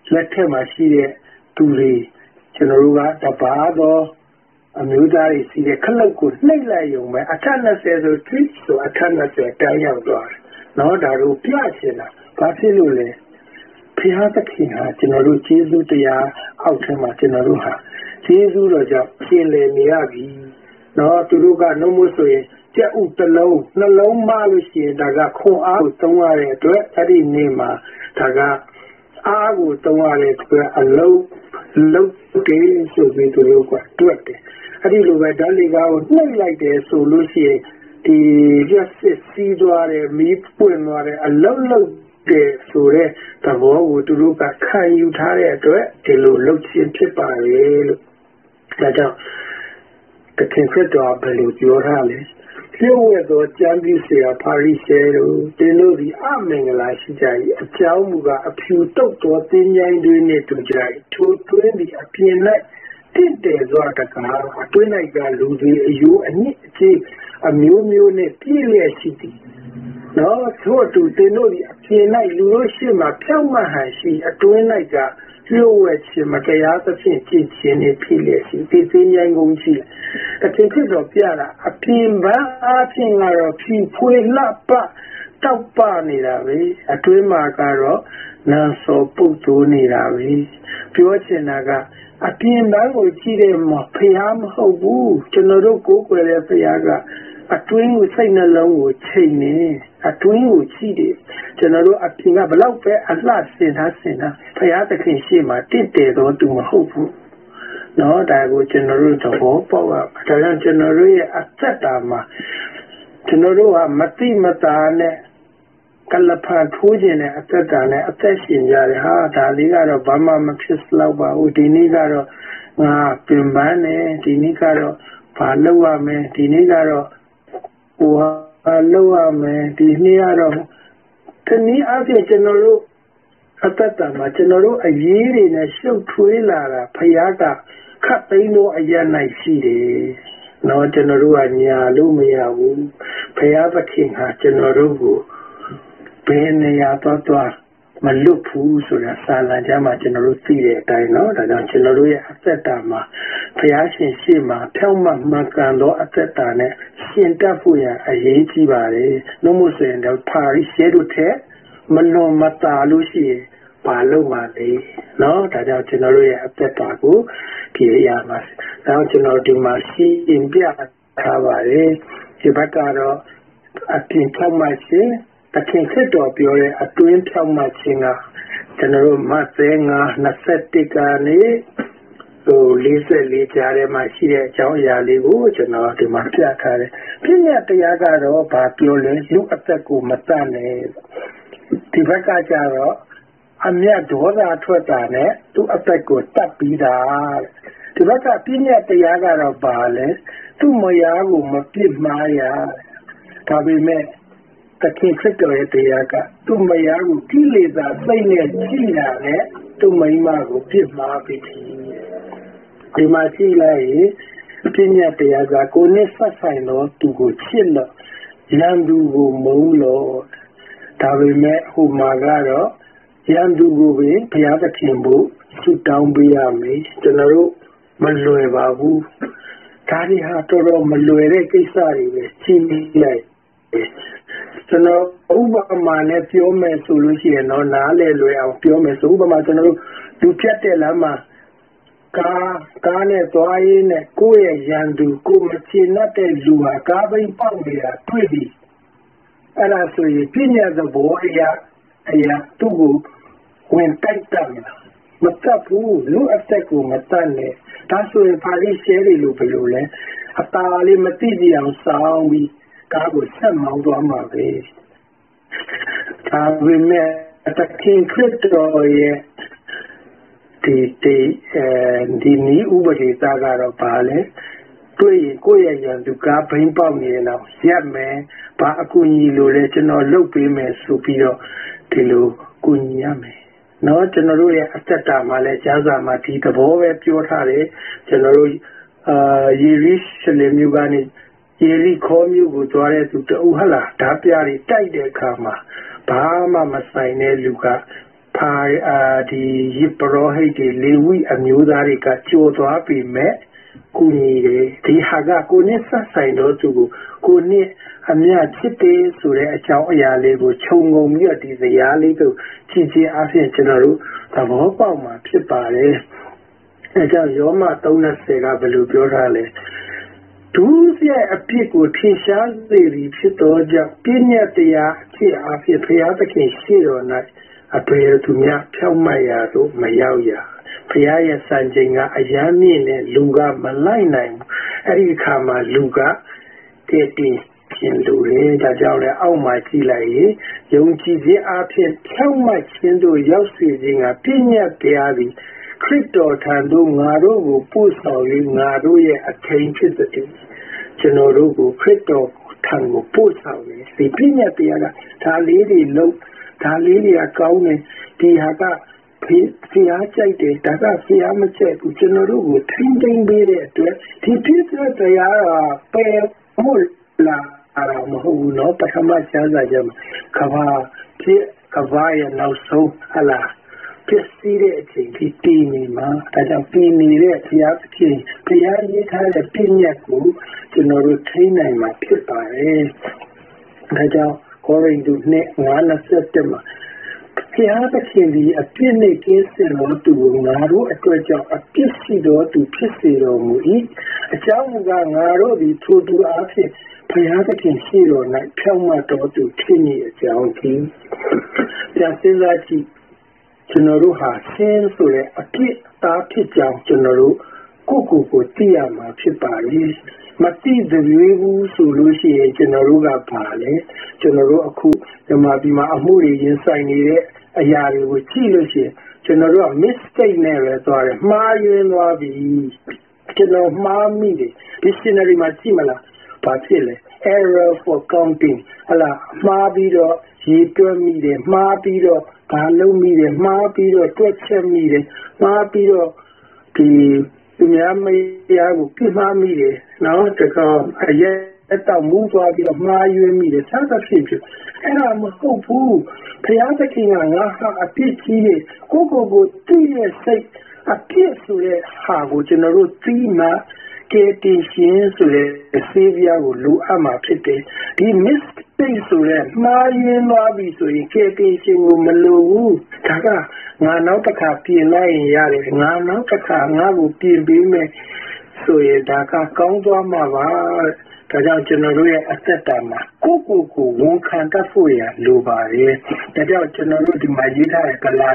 လက်ထက်မှာရှိတဲ့သူတွေကျွန်တော်တို့ကတပါတော့အမျိုးသားတွေစီးတဲ့ခလုတ်ကိုနှိပ်လိုက်ရုံပဲအထက်20ဆိုtrickဆိုအထက်20တန်းရောက်သွားတယ်နော်ဒါတို့ပြချင်တာဘာဖြစ်လို့လဲဖျားသခင်ဟာကျွန်တော်တို့ကျေးဇူးတရားအောက်ထဲမှာကျွန်တော်တို့ဟာကျေးဇူးတော်ကြောင့်ရှင်းလည်နေရပြီနော်သူတို့ကနှုတ်မဆိုရင်ကြက်ဥတစ်လုံးနှလုံးမလို့ရှိရင်ဒါကခွန်အားကိုသုံးရတဲ့အတွက်အဲ့ဒီနေ့မှာဒါကအားကိုသုံးရတဲ့အတွက်အလုံးလုံးတေးဆိုပြီးသူတို့ကတွက်တယ်အဲ့ဒီလိုပဲဓာတ်လေကားကိုနှိပ်လိုက်တယ်ဆိုလို့ရှိရင်ဒီရက်စစ်စီးသွားတယ်မီးပွင့်သွားတယ်အလုံးလုံးတယ်ဆိုတဲ့သဘောကိုသူတို့ကခံယူထားတဲ့အတွက်ဒီလိုလှုပ်ခြင်းဖြစ်ပါလေလို့ဒါကြောင့်တခင်ခရစ်တော်ဘယ်လိုပြောထားလဲလျှို့ဝှက်သောကျမ်းပြုဆရာပါရိရှဲတို့တင်းတို့ဒီအမင်္ဂလာရှိကြ၏အကြောင်းမူကားအဖြူတုတ်သောသင်္ချိုင်းတွေနှင့်တူကြ၏ထိုတွင်းသည်အပြင်၌တင့်တယ်စွာတကားအတွင်း၌ကလူတွေအယိုးအနည်းအကျေးအမျိုးမျိုးနှင့်ပြည့်လျက်ရှိသည်နော်ထို့တူတင်းတို့ဒီအပြင်၌လူတို့ရှိမှဖြောင့်မတ်ဟန်ရှိအတွင်း၌ကလျှို့ဝှက်ခြင်းမတရားသဖြင့်ကြည်ခြင်းနှင့်ဖြစ်လျက်ရှိဒီသင်္ချိုင်းကုန်ရှိတခင်ဖြစ်တော်ပြတာအပြင်ပန်းအပြင်ကတော့ဖြူဖွေးလှပတောက်ပနေတာပဲအတွင်းမှာကတော့နန်းစောပုတ်တိုးနေတာပဲပြောချင်တာကအပြင်ပန်းကိုကြည့်တဲ့မှာဖျားမဟုတ်ဘူးကျွန်တော်တို့ကိုယ်ွယ်တဲ့ဖျားကအတွင်းကိုစိတ်နှလုံးကိုချိန်နေအတွင်းကိုကြည့်တယ်ကျွန်တော်တို့အပြင်ကဘလောက်ပဲအလှဆင်ထားဖျားသခင်ရှေ့မှာတင့်တယ်တော့သူမဟုတ်ဘူးနော်ဒါကိုကျွန်တော်တို့သဘောပေါက်ရဒါကြောင့်ကျွန်တော်တို့ရဲ့အသက်တာမှာကျွန်တော်တို့ကမတိမတာနဲ့ကလဖန်ထိုးခြင်းနဲ့အသက်တာနဲ့အသက်ရှင်ကြတယ်ဟာဒါလေးကတော့ဘာမှမဖြစ်လောက်ပါဘူးဒီနေ့ကတော့ငါပြင်ပန်းနေဒီနေ့ကတော့ဘာလုပ်ရမလဲဒီနေ့ကတော့ဟိုဟာလုပ်ရမယ်ဒီနေ့ကတော့ဒီနေ့အပြင်ကျွန်တော်တို့အသက်တာမှာကျွန်တော်တို့အရေးတွေနဲ့ရှုပ်ထွေးလာတာဖယားကခတ်သိမ်းလို့အရနိုင်ရှိတယ်။နော်ကျွန်တော်တို့ကညာလို့မရဘူး။ဖယားသခင်ဟာကျွန်တော်တို့ကိုဘယ်နေရာသွားမလွတ်ဘူးဆိုတာစာလံကျမ်းမှာကျွန်တော်တို့သိတဲ့အတိုင်းနော်ဒါကြောင့်ကျွန်တော်တို့ရဲ့အသက်တာမှာဖယားရှင်ရှေ့မှာဖြောင့်မတ်မှန်ကန်သောအသက်တာနဲ့ရှင်တတ်ဖို့ရအရေးကြီးပါတယ်။နှုတ်မို့ဆိုရင်တော့ပါရိရှဲတို့ထက်မလွန်မတာလို့ရှိရင်ဘာလို့ပါလဲနော်ဒါကြောင့်ကျွန်တော်တို့ရဲ့အသက်တာကိုဒီအရာမှာတော့ကျွန်တော်ဒီမှာရှင်းပြထားပါတယ်ဒီဘက်ကတော့အပြင်ဖြောင့်မတ်ခြင်းတခင်ခရစ်တော်ပြောတဲ့အတွင်းဖြောင့်မတ်ခြင်းကကျွန်တော်တို့မဿဲ9:21ကနေ44ကြားထဲမှာရှိတဲ့အကြောင်းအရာလေးကိုကျွန်တော်ဒီမှာပြထားတယ်ပြည့်ညတ်တရားကတော့ဘာပြောလဲလူအသက်ကိုမတတ်နဲ့ဒီဘက်ကကျတော့အမျက်ဒေါသထွက်တာနဲ့သူ့အသက်ကိုတတ်ပြီးတာဒီဘက်ကပြည့်ညတ်တရားကတော့ဘာလဲသူ့မယားကိုမပြစ်မှားရဒါပေမဲ့တခင်ခရစ်တော်ရဲ့တရားကသူ့မယားကိုကိလေသာစိတ်နဲ့ကြည့်တာနဲ့သူ့မိန်းမကိုပြစ်မှားပြီးဒီမှာကြည့်လိုက်ရင်ပြည့်ညတ်တရားကကိုယ်နဲ့ဆက်ဆိုင်တော့သူကိုချစ်လို့ရန်သူကိုမုန်းလို့ဒါပေမဲ့ဟိုမှာကတော့ရန်သူကိုပဲဘုရားသခင်ဘုဆုတောင်းပေးရမယ်ကျွန်တော်တို့မလွယ်ပါဘူးဒါတွေဟာတော်တော်မလွယ်တဲ့ကိစ္စတွေပဲရှင်းပြလိုက်ကျွန်တော်ဥပမာနဲ့ပြောမယ်ဆိုလို့ရှိရင်တော့နားလည်လွယ်အောင်ပြောမယ်ဆိုဥပမာကျွန်တော်တို့လူဖြတ်တဲ့လမ်းမှာကားနဲ့သွားရင်းနဲ့ကိုယ့်ရဲ့ရန်သူကိုမချင်တဲ့လူဟာကားဘိန်းပေါက်နေတာတွေ့ပြီအဲ့ဒါဆိုရင်ပြညာသဘောအရာသူ့ကိုဝင်တိုက်တာမတတ်ဘူးလူအသက်ကိုမတတ်နဲ့ဒါဆိုရင်ပါလိရှဲတွေလို့ဘယ်လိုလဲအตาလေးမသိကြအောင်စောင်းပြီးကားကိုဆက်မောင်းသွားမှာပဲဒါပေမဲ့တခင်ခရစ်တော်ရဲ့ဒီနည်းဥပဒေသားကတော့ပါလဲတွေ့ရင်ကိုယ့်ရဲ့ရန်သူကားဘိန်းပေါက်နေရင်တော့ရက်မယ်ဘာအကူအညီလိုလဲကျွန်တော်လုပ်ပေးမယ်ဆိုပြီးတော့ဒီလိုကူညီရမယ်နော်ကျွန်တော်တို့ရဲ့အသက်တာမှာလဲကျမ်းစာမှာဒီသဘောပဲပြောထားတယ်ကျွန်တော်တို့ယေရုရှလင်မြို့ကနေယေရီခေါမြို့ကိုသွားတဲ့သူတူဟလာဓာပြတွေတိုက်တဲ့အခါမှာဘာမှမဆိုင်တဲ့လူကဖဒီပရောဟိတ်တွေလေဝိအမျိုးသားတွေကကြော်သွားပြီမဲ့ကိုညီတယ်ဒီဟာကကိုနဲ့ဆက်ဆိုင်တော့သူကိုနဲ့အမြချစ်တယ်ဆိုတဲ့အကြောင်းအရာလေးကိုခြုံငုံပြီးတော့ဒီဇာတ်လေးကိုကြည့်ချင်းအဖြစ်ကျွန်တော်တို့သဘောပေါက်မှာဖြစ်ပါတယ်အဲကြောင့်ယောမ3:20ကဘယ်လိုပြောထားလဲဒုစရိုက်အပြစ်ကိုထင်ရှားစေပြီးဖြစ်သောကြောင့်ပြည့်ညတ်တရားအဖြစ်အဖြစ်ဘုရားသခင်ရှိတော်၌အပေသူများဖြောက်မှတ်ရာသို့မရောက်ရဘုရားရဲ့စံချိန်ကအယမ်းမြင့်နဲ့လူကမလိုက်နိုင်ဘူးအဲ့ဒီအခါမှာလူကတည်တည်ခြင်းလူတွေဒါကြောင့်လည်းအောက်မှာကြည့်လိုက်ရင်ယုံကြည်ခြင်းအဖြစ်ဖြောက်မှတ်ခြင်းတို့ရောက်စေခြင်းကပြည့်ညတ်တရားသည်ခရစ်တော်ထံသို့ငါတို့ကိုပို့ဆောင်၍ငါတို့ရဲ့အထင်ဖြစ်သည်ကျွန်တော်တို့ကိုခရစ်တော်ထံကိုပို့ဆောင်တယ်ဒီပြည့်ညတ်တရားကဒါလေးတွေလုံးဒါလေးတွေကကောင်းတယ်ဒီဟာကဖျားကြိုက်တယ်ဒါကဖျားမကြိုက်ဘူးကျွန်တော်တို့ကိုထိမ့်သိမ့်ပေးတဲ့အတွက်ဒီပြည့်တဲ့တရားကပယ်မှုလာaraမဟုတ်ဘူးနော်ပထမကျမ်းစာကျမ်းကဘာဖြစ်ကဘာရဲ့နောက်ဆုံးဟလာပြည့်စည်တဲ့အချိန်ဒီတည်နေမှာဒါကြောင့်တည်နေတဲ့ဘုရားသခင်ဘုရားရေးထားတဲ့ပြည့်ညတ်ကိုကျွန်တော်တို့ထိန်းနိုင်မှာဖြစ်ပါတယ်ဒါကြောင့်ကိုရိန္သု2:9-21မှာဘုရားသခင်ဒီအပြစ်နဲ့ကင်းစင်တော်သူကိုငါတို့အတွက်ကြောင့်အပြစ်ရှိတော်သူဖြစ်စေတော်မူ၏အကြောင်းကငါတို့ဒီထိုသူအဖြစ်ဘုရားသခင်ရှိတော်၌ဖြောင့်မတ်တော်သူဖြစ်နေအကြောင်းကြီးပြန်စဉ်းစားကြည့်ကျွန်တော်တို့ဟာဆင်းဆိုတဲ့အပြစ်သားဖြစ်ကြောင်းကျွန်တော်တို့ကိုသိရမှာဖြစ်ပါလေမသိသေးဘူးဆိုလို့ရှိရင်ကျွန်တော်တို့ကပါလေကျွန်တော်တို့အခုဒီမှာအမှုတွေရင်ဆိုင်နေတဲ့အရာတွေကိုကြည့်လို့ရှိရင်ကျွန်တော်တို့က mistake နဲ့ပဲသွားတယ်မှားယွင်းသွားပြီကျွန်တော်မှားမိတယ် dictionary မှာကြည့်မလားဘာဖြစ်လဲ error for counting ဟလာမှားပြီးတော့ရေးတွက်မိတယ်မှားပြီးတော့ဘာလုံးမိတယ်မှားပြီးတော့တွက်ချက်မိတယ်မှားပြီးတော့ဒီသူများမရဘူးပြမှားမိတယ်နော်တကောင်အရဲ့အတော့မူးသွားပြီးတော့မှားယွင်းမိတယ်ဆက်သက်ဖြစ်အဲ့ဒါမဟုတ်ဘူးဘုရားသခင်ကငါဟာအပြစ်ကြီးတယ်ကိုသိရဲ့စိတ်အပြစ်ဆိုတဲ့ဟာကိုကျွန်တော်တို့သိမှကဲတင်ရှင်ဆိုတဲ့ဆေးပြားကိုလိုအပ်မှာဖြစ်တယ်ဒီ mistake ဆိုတဲ့မှားယွင်းသွားပြီဆိုရင်ကဲတင်ရှင်ကိုမလိုဘူးဒါကငါနောက်တစ်ခါပြင်လိုက်ရင်ရတယ်ငါနောက်တစ်ခါငါ့ကိုပြင်ပေးမယ်ဆိုရင်ဒါကကောင်းသွားမှာပါဒါကြောင့်ကျွန်တော်တို့ရဲ့အသက်တာမှာကိုဝန်ခံတတ်ဖို့ရလိုပါတယ်ဒါကြောင့်ကျွန်တော်တို့ဒီမှာရေးထားတဲ့ကလာ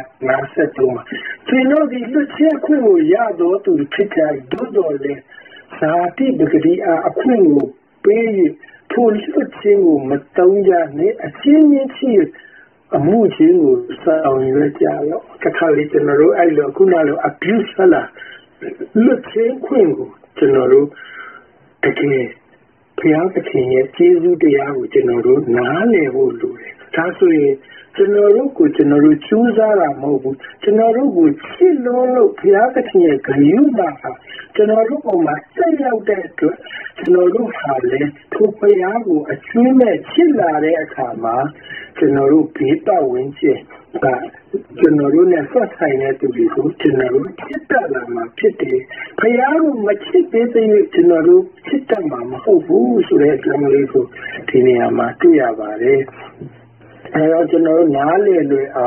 53မှာကျွန်တော်ဒီလွတ်ချက်ခွင့်ကိုရတော့သူဖြစ်ကြတော့လေစာတိပဂတိအခွင့်ကိုပေးရထိုလွတ်ခြင်းကိုမတုံးကြနဲ့အချင်းချင်းချစ်အမှုချင်းကိုဆောင်ရွက်ကြရောတခါလေကျွန်တော်တို့အဲ့လိုခုနလို abuse လာလွတ်ခြင်းခွင့်ကိုကျွန်တော်တို့တကယ်ဘုရားသခင်ရဲ့ကျေးဇူးတရားကိုကျွန်တော်တို့နားလည်ဖို့လိုတယ်ဒါဆိုရင်ကျွန်တော်တို့ကိုကျွန်တော်တို့ကြိုးစားတာမဟုတ်ဘူးကျွန်တော်တို့ကိုချစ်လို့ဘုရားသခင်ရဲ့ဂရုဏာဟာကျွန်တော်တို့ပေါ်မှာဆက်ရောက်တဲ့အတွက်ကျွန်တော်တို့ဟာလေထိုဘုရားကိုအကျွမ်းမဲ့ချစ်လာတဲ့အခါမှာကျွန်တော်တို့ဘေးပတ်ဝန်းကျင်ကကျွန်တော်တို့နဲ့ဆက်ဆိုင်တဲ့သူတွေကိုကျွန်တော်တို့ချစ်တတ်လာမှာဖြစ်တယ်ဘုရားကိုမချစ်သေးတဲ့ကျွန်တော်တို့ချစ်တတ်မှာမဟုတ်ဘူးဆိုတဲ့အကြောင်းလေးကိုဒီနေရာမှာတွေ့ရပါတယ်အဲတော့ကျွန်တော်တို့နားလည်လွယ်အောင်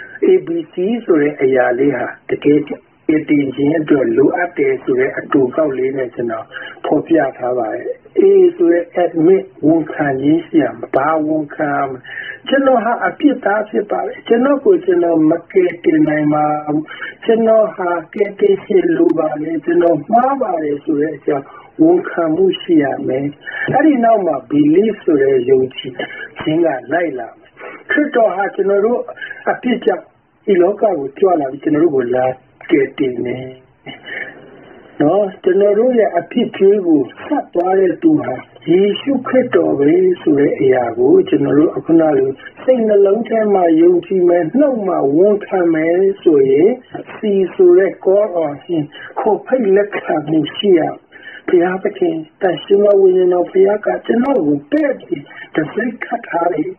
ABC ဆိုတဲ့အရာလေးဟာတကယ်တင်ခြင်းအတွက်လိုအပ်တယ်ဆိုတဲ့အတူကောက်လေးနဲ့ကျွန်တော်ဖော်ပြထားပါတယ်။ A ဆိုတဲ့ admit ဝန်ခံရင်းရှိရမှာဘာဝန်ခံကျွန်တော်ဟာအပြစ်သားဖြစ်ပါလေကျွန်တော်ကိုကျွန်တော်မကယ်တင်နိုင်ပါဘူးကျွန်တော်ဟာကယ်တင်ရှင်လိုပါလေကျွန်တော်မှားပါတယ်ဆိုတဲ့အကြောင်းဝန်ခံမှုရှိရမယ်။အဲဒီနောက်မှာ belief ဆိုတဲ့ယုံကြည်ခြင်းကလိုက်လာမယ်။ခရစ်တော်ဟာကျွန်တော်တို့အပြစ်ကြောင့်ဒီလောကကိုကြွလာပြီးကျွန်တော်တို့ကိုလာကယ်တင်နေနော်ကျွန်တော်တို့ရဲ့အဖြစ်ကြီးကိုဆက်သွားတဲ့သူဟာယေရှုခရစ်တော်ပဲဆိုတဲ့အရာကိုကျွန်တော်တို့အခုနလိုစိတ်နှလုံးထဲမှာယုံကြည်မယ်နှုတ်မှာဝန်ခံမယ်ဆိုရင်စီဆိုတဲ့ကောအောင်ရှင်ခေါ်ဖိတ်လက်ခံမှုရှိရဘုရားသခင်တန်ရှင်ဝိညာဉ်တော်ဘုရားကကျွန်တော်ကိုတဲ့ပြီးတစ်စိတ်ခတ်ထားတယ်ဒါ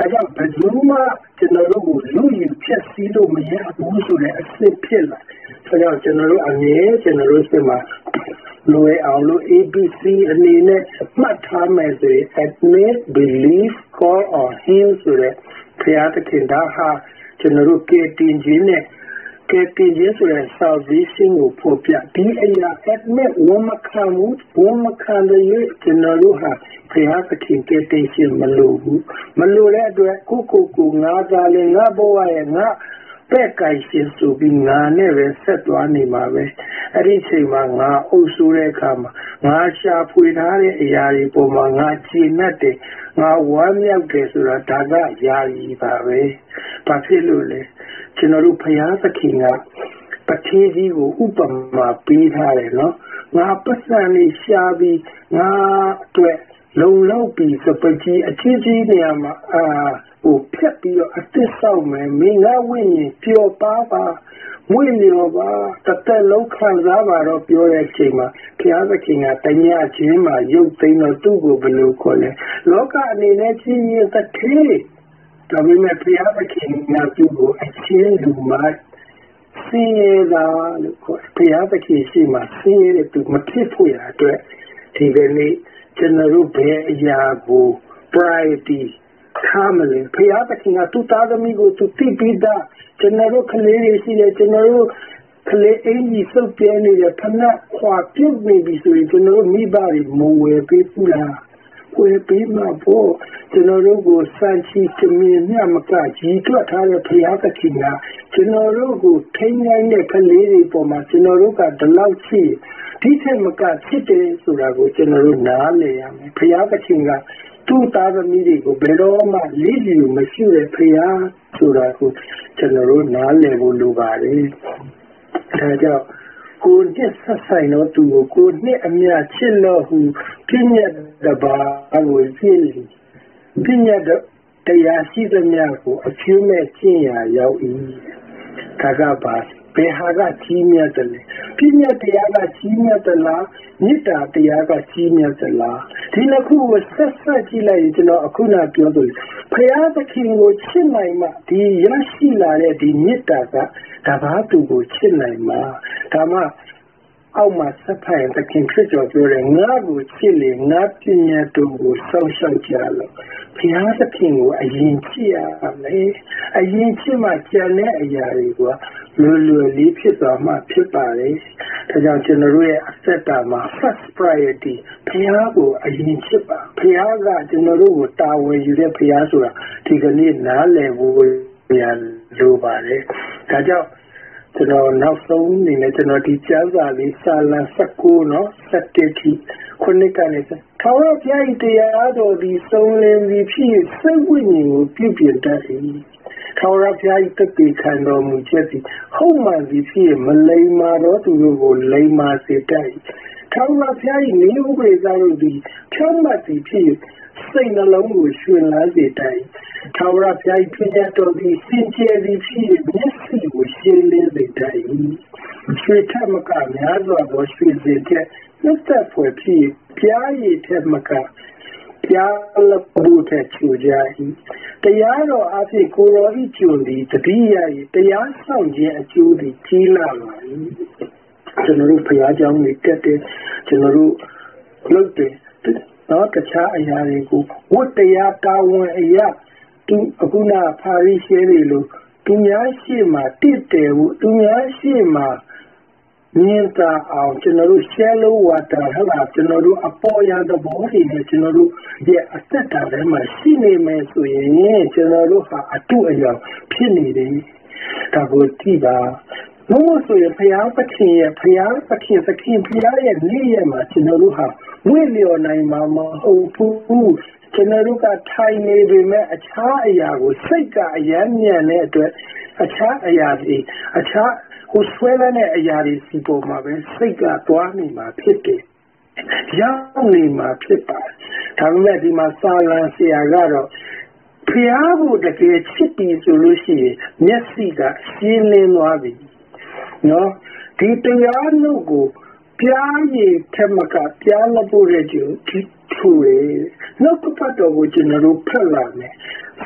ဒါကြောင့်ဘယ်သူမှကျွန်တော်တို့ကိုလူယူဖြစ်စည်းလို့မရဘူးဆိုတဲ့အစစ်ဖြစ်လာဒါကြောင့်ကျွန်တော်တို့အမြဲကျွန်တော်တို့စိတ်မှာလွယ်အောင်လို့ ABC အနေနဲ့မှတ်ထားမယ်ဆိုရင် admit believe call on him ဆိုတဲ့ဘုရားသခင်ဒါဟာကျွန်တော်တို့ကယ်တင်ခြင်းနဲ့ကယ်တင်ခြင်းဆိုတဲ့ salvation ကိုဖော်ပြဒီအရာ admit ဝန်မခံတဲ့ကျွန်တော်တို့ဟာဘုရားသခင်ကယ်တင်ခြင်းမလိုဘူးမလိုတဲ့အတွက်ကိုငါသာလေငါဘဝရဲ့ငါပဲ့ကိုင်ရှင်ဆိုပြီးငါနဲ့ပဲဆက်သွားနေမှာပဲအဲ့ဒီချိန်မှာငါအုပ်စိုးတဲ့အခါမှာငါရှာဖွေထားတဲ့အရာတွေပေါ်မှာငါကြည်နပ်တယ်ငါဝမ်းမြောက်တယ်ဆိုတာဒါကယာယီပါပဲဘာဖြစ်လို့လဲကျွန်တော်တို့ဘုရားသခင်ကပတိကြီးကိုဥပမာပေးထားတယ်နော်ငါပတ်စံလေးရှာပြီးငါအတွက်လုံလောက်ပြီးစပကြီးအချင်းချင်းနေရာမှာဟိုဖြတ်ပြီးတော့အသစ်ဆောက်မယ်မင်းငါဝိညာဉ်ပျော်ပါမွေ့လျော်ပါတစ်သက်လုံးခံစားပါတော့ပြောတဲ့အချိန်မှာဘုရားသခင်ကတညချင်းမှာရုပ်သိမ်းတော့သူ့ကိုဘယ်လိုခေါ်လဲလောကအနေနဲ့ချင်းရင်တစ်ခေဒါပေမဲ့ဘုရားသခင်ကသူ့ကိုအချင်းလူမှာဆင်းရဲတာလို့ခေါ်ဘုရားသခင်ရှိမှဆင်းရဲတဲ့သူမဖြစ်ဖို့ရအတွက်ဒီကနေ့ကျွန်တော်တို့ဘယ်အရာကို priority ထားမလဲဘုရားသခင်ကသူ့သားသမီးကိုသူသိပြီးသားကျွန်တော်တို့ကလေးတွေရှိတယ်ကျွန်တော်တို့ကလေးအင်းကြီးစုပ်ပြဲနေတဲ့ဖဏခွာပြုတ်နေပြီဆိုရင်ကျွန်တော်တို့မိဘတွေမဝယ်ပေးဘူးလားဝယ်ပေးမှာပေါ့ကျွန်တော်တို့ကိုစံချီတမင်မြမကကြီးတွက်ထားတဲ့ဘုရားသခင်ကကျွန်တော်တို့ကိုထိန်းနိုင်တဲ့ကလေးတွေပေါ်မှာကျွန်တော်တို့ကဒီလောက်ရှိဒီထက်မကဖြစ်တယ်ဆိုတာကိုကျွန်တော်တို့နားလည်ရမယ်ဘုရားသခင်ကသူ့သားသမီးတွေကိုဘယ်တော့မှလိလျူမရှိတဲ့ဘုရားဆိုတာကိုကျွန်တော်တို့နားလည်ဖို့လိုပါတယ်ဒါကြောင့်ကိုယ်နဲ့ဆက်ဆိုင်တော့သူကိုနဲ့အမြချစ်လို့ဟူပြည့်ညတ်တပါကိုပြည့်လိပြည့်ညတ်တရားရှိသမျှကိုအကျိုးမဲ့ကျင့်ရာရောက်၏ဒါကပါဘယ်ဟာကကြီးမြတ်တယ်လဲပြည့်ညတ်တရားကကြီးမြတ်သလားမေတ္တာတရားကကြီးမြတ်သလားဒီနှစ်ခုကိုဆက်ကြည့်လိုက်ရင်ကျွန်တော်အခုနပြောသလိုဘုရားသခင်ကိုချစ်နိုင်မှဒီရရှိလာတဲ့ဒီမေတ္တာကဒါဘာသူကိုချစ်နိုင်မှာဒါမှအောက်မှာဆက်ဖက်သခင်ဖြစ်တော်ပြောတယ်ငါ့ကိုချစ်လေငါပြည့်ညတ်တို့ကိုစောင့်ရှောက်ကြလို့ဘုရားသခင်ကိုအရင်ချစ်ရမယ်အရင်ချစ်မှကျန်တဲ့အရာတွေကလွယ်လေးဖြစ်သွားမှဖြစ်ပါတယ်ဒါကြောင့်ကျွန်တော်တို့ရဲ့အသက်တာမှာ first priority ဘုရားကိုအရင်ချစ်ပါဘုရားကကျွန်တော်တို့ကိုတာဝန်ယူတဲ့ဘုရားဆိုတာဒီကနေ့နားလည်ဖို့ရလိုပါတယ်ဒါကြောင့်ကျွန်တော်နောက်ဆုံးအနေနဲ့ကျွန်တော်ဒီကျမ်းစာလေးစာလံ19နော်17ထိခုနှစ်ကနေထာဝရဘုရား၏တရားတော်ဒီဆုံးလင်းပြီးဖြစ်စိတ်ဝိညာဉ်ကိုပြုပြင်တတ်၏ထာဝရဘုရား၏တပည့်ခံတော်မူချက်သည်ဟုတ်မှန်သည်ဖြစ်မလိမ္မာသောသူတို့ကိုလိမ္မာစေတတ်၏ထာဝရဘုရား၏နေဥပဒေသားတို့သည်ဖြောင့်မတ်သည်ဖြစ်စိတ်နှလုံးကိုရှင်လန်းစေတတ်၏ထာဝရဘုရား၏ပြည့်ညတ်တော်သည်စင်ကြယ်သည်ဖြစ်မျက်စိကိုရှင်းလင်းစေတတ်၏ရွှေထက်မကများစွာသောရွှေစင်တဲ့နှစ်သက်ဖွယ်ဖြစ်ပြားရည်ထက်မကပြားလပုထက်ချူကြ၏တရားတော်အဖြစ်ကိုယ်တော်၏ကျွန်သည်တတိယ၏တရားဆောင်ခြင်းအကျိုးသည်ကြီးလာပါ၏ကျွန်တော်တို့ဘုရားကျောင်းနေတက်တယ်ကျွန်တော်တို့လုပ်တယ်တော့တခြားအရာတွေကိုဝတ္တရားတာဝန်အရာသူအခုနပါရိရှဲတွေလို့သူများရှိမှတည်တယ်ဖို့သူများရှိမှမြင်တာအောင်ကျွန်တော်တို့ရှဲလို့ဝါတာဟလာကျွန်တော်တို့အပေါ်ရတဲ့ဘောတွေနဲ့ကျွန်တော်တို့ရဲ့အသက်တာထဲမှာရှိနေမယ်ဆိုရင်ကျွန်တော်တို့ဟာအတူအယောင်ဖြစ်နေတယ်ဒါကိုကြည့်ပါဘုရားဆိုရင်ဘုရားသခင်ရဲ့ဘုရားသခင်ရဲ့နေ့ရက်မှာကျွန်တော်တို့ဟာဝိလျော်နိုင်မှာမဟုတ်ဘူးကျွန်တော်တို့ကထိုင်နေပေမဲ့အခြားအရာကိုစိတ်ကအယမ်းညံ့တဲ့အတွက်အခြားအရာတွေအခြားဟိုဆွဲလန်းတဲ့အရာတွေစီပေါ်မှာပဲစိတ်ကသွားနေမှာဖြစ်တယ်ရောက်နေမှာဖြစ်ပါတယ်ဒါပေမဲ့ဒီမှာစာလံဆရာကတော့ဖျားကိုတကယ်ချစ်ပြီးဆိုလို့ရှိရင်မျက်စိကရှင်းလင်းသွားပြီနော်ဒီတရားနှုတ်ကိုပြားရည်ထက်မကပြားလဖို့တဲ့ကျူထူရယ်နှုတ်ကပတ်တော်ကိုကျွန်တော်တို့ဖတ်လာမယ်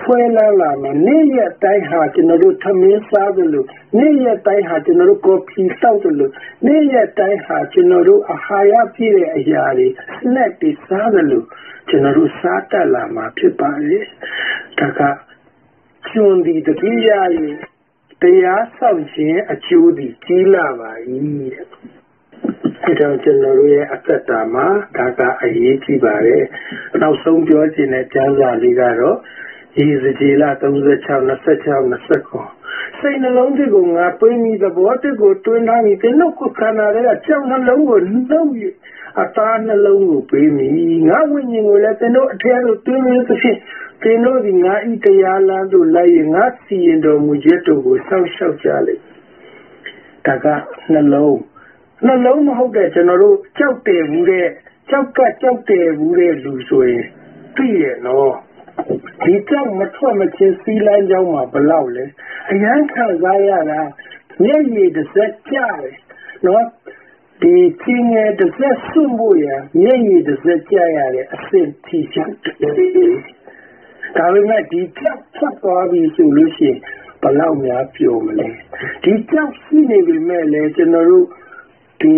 fuela la ma ne ya tai ha chinoru thamin sa dulu ne ya tai ha chinoru coffee saut dulu ne ya tai ha chinoru ahaya pi de aya de snack de sa dulu chinoru sa ta la ma phit pa le ta ka chun di de ya ye taya saut chin achu di ji la ba yi deဒါကြောင့်ကျွန်တော်တို့ရဲ့အသက်တာမှာဒါကအရေးကြီးပါတယ်နောက်ဆုံးပြောချင်တဲ့ကျမ်းစာလေးကတော့ယေဇကျေလ36 26 29စိတ်နှလုံးတွေကိုငါပိမိသဘောတွေကိုတွင်းထားပြီးနှုတ်ကိုခန္ဓာတွေကကြောက်နှလုံးကိုနှုတ်ပြီးအသားနှလုံးကိုပေးမိငါဝိညာဉ်ကိုလည်းသင်တို့အထက်သို့တွင်းပြီးသဖြင့်သင်တို့ဒီငါဤတရားလမ်းသို့လိုက်ရင်ငါစီရင်တော်မူချက်တို့ကိုစောင့်ရှောက်ကြလိမ့်ဒါကနှလုံးမဟုတ်တဲ့ကျွန်တော်တို့ကြောက်တယ်ဘူးတဲ့ကြောက်တယ်ဘူးတဲ့လူဆိုရင်သိရနော်ဒီကြောက်မထွက်မချင်းစီးလမ်းကြောင်းမှာဘလောက်လဲအရန်ခံစားရတာမျက်ရည်တစ်စက်ကြတယ်နော်ဒီချင်းရဲ့တစ်စက်စွန့်ဖို့ရမျက်ရည်တစ်စက်ကြရတယ်အစစ်ထိချင်တယ်ဒါပေမဲ့ဒီကြောက်ထွက်သွားပြီဆိုလို့ရှိရင်ဘလောက်များပျော်မလဲဒီကြောက်ရှိနေပြီမဲ့လေကျွန်တော်တို့ဒီ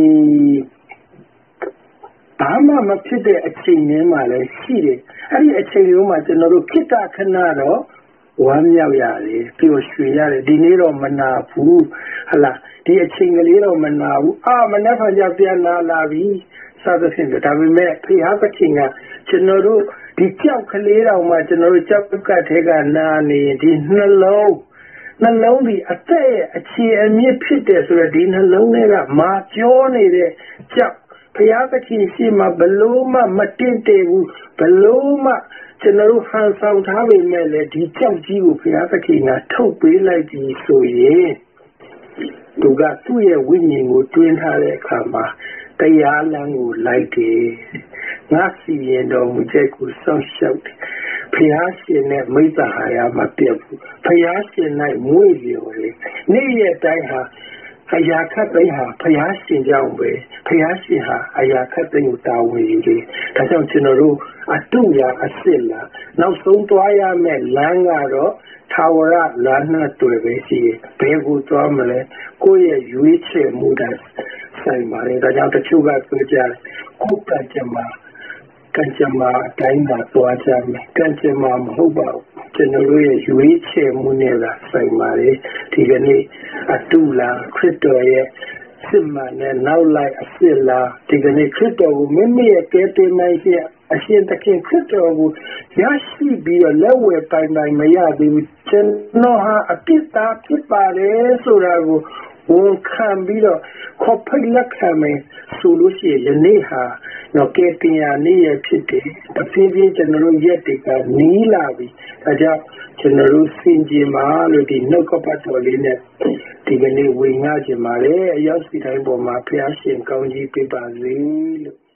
ဘာမှမဖြစ်တဲ့အချိန်မျိုးမှလည်းရှိတယ်အဲ့ဒီအချိန်မျိုးမှာကျွန်တော်တို့ခိတ္တခဏတော့ဝမ်းမြောက်ရတယ်ပျော်ရွှင်ရတယ်ဒီနေ့တော့မနာဘူးဟလာဒီအချိန်ကလေးတော့မနာဘူးမနေ့ကပြန်လာလာပြီစသဖြင့်ဒါပေမဲ့ဖျားသခင်ကကျွန်တော်တို့ဒီကြောက်ကလေးတော့မှကျွန်တော်တို့ကြောက်ကထဲကနာနေဒီနှလုံးဒီအသက်ရဲ့အခြေအမြစ်ဖြစ်တယ်ဆိုတော့ဒီနှလုံးထဲကမာပြောနေတဲ့ကြောက်ဘုရားသခင်ရှိမှဘလို့မှမတင့်တယ်ဘူးဘလို့မှကျွန်တော်တို့ဟန်ဆောင်ထားပေမဲ့လည်းဒီကြောက်ကြီးကိုဘုရားသခင်ကထုတ်ပေးလိုက်ပြီးဆိုရင်သူကသူ့ရဲ့ဝိညာဉ်ကိုတွင်းထားတဲ့အခါမှာတရားလမ်းကိုလိုက်တယ်ငါစီရင်တော်မူချက်ကိုစောင့်ရှောက်တယ်ဖျားရှင်နဲ့မိစ္ဆာဟာရမပြတ်ဘူးဖျားရှင်၌မွေ့လျော်လေနေ့ရက်တိုင်းဟာအရာခတ်သိမ်းဟာဖျားရှင်ကြောင့်ပဲဖျားရှင်ဟာအရာခတ်သိမ်းကိုတာဝန်ယူတယ်ဒါကြောင့်ကျွန်တော်တို့အတုရာအစစ်လာနောက်ဆုံးသွားရမယ့်လမ်းကတော့ထာဝရလမ်းနဲ့တွေ့ပဲရှိတယ်ဘယ်ကိုသွားမလဲကိုယ့်ရဲ့ရွေးချယ်မှုတိုင်းဆိုင်ပါတယ်ဒါကြောင့်တချို့ကပြောကြတယ်ကိုယ်ကကြမှာကံကြမ္မာအတိုင်းသာသွားကြမယ်ကံကြမ္မာမဟုတ်ပါဘူးကျွန်တော်တို့ရဲ့ရွေးချယ်မှုနဲ့သာဆိုင်ပါတယ်ဒီကနေ့အတုလားခရစ်တော်ရဲ့စစ်မှန်တဲ့နောက်လိုက်အစစ်လားဒီကနေ့ခရစ်တော်ကိုမိမိရဲ့ကယ်တင်နိုင်ခြင်းအရှင်သခင်ခရစ်တော်ကိုရရှိပြီးတော့လက်ဝဲပိုင်မရသေးဘူးကျွန်တော်ဟာအပြစ်သားဖြစ်ပါတယ်ဆိုတာကိုဝန်ခံပြီးတော့ခေါ်ဖိတ်လက်ခံမယ်ဆိုလို့ရှိရင်ယနေ့ဟာတော့ကဲတင်ရနေ့ရဖြစ်တယ်တဖြည်းဖြည်းကျွန်တော်တို့ရက်တွေကနီးလာပြီဒါကြောင့်ကျွန်တော်တို့စင်ကြင်ပါလို့ဒီနှုတ်ကပတ်တော်လေးနဲ့ဒီကနေ့ဝေငှခြင်းပါလေအရောက်စီတိုင်းပေါ်မှာဖျားရှင်ကောင်းကြီးပေးပါစေလို့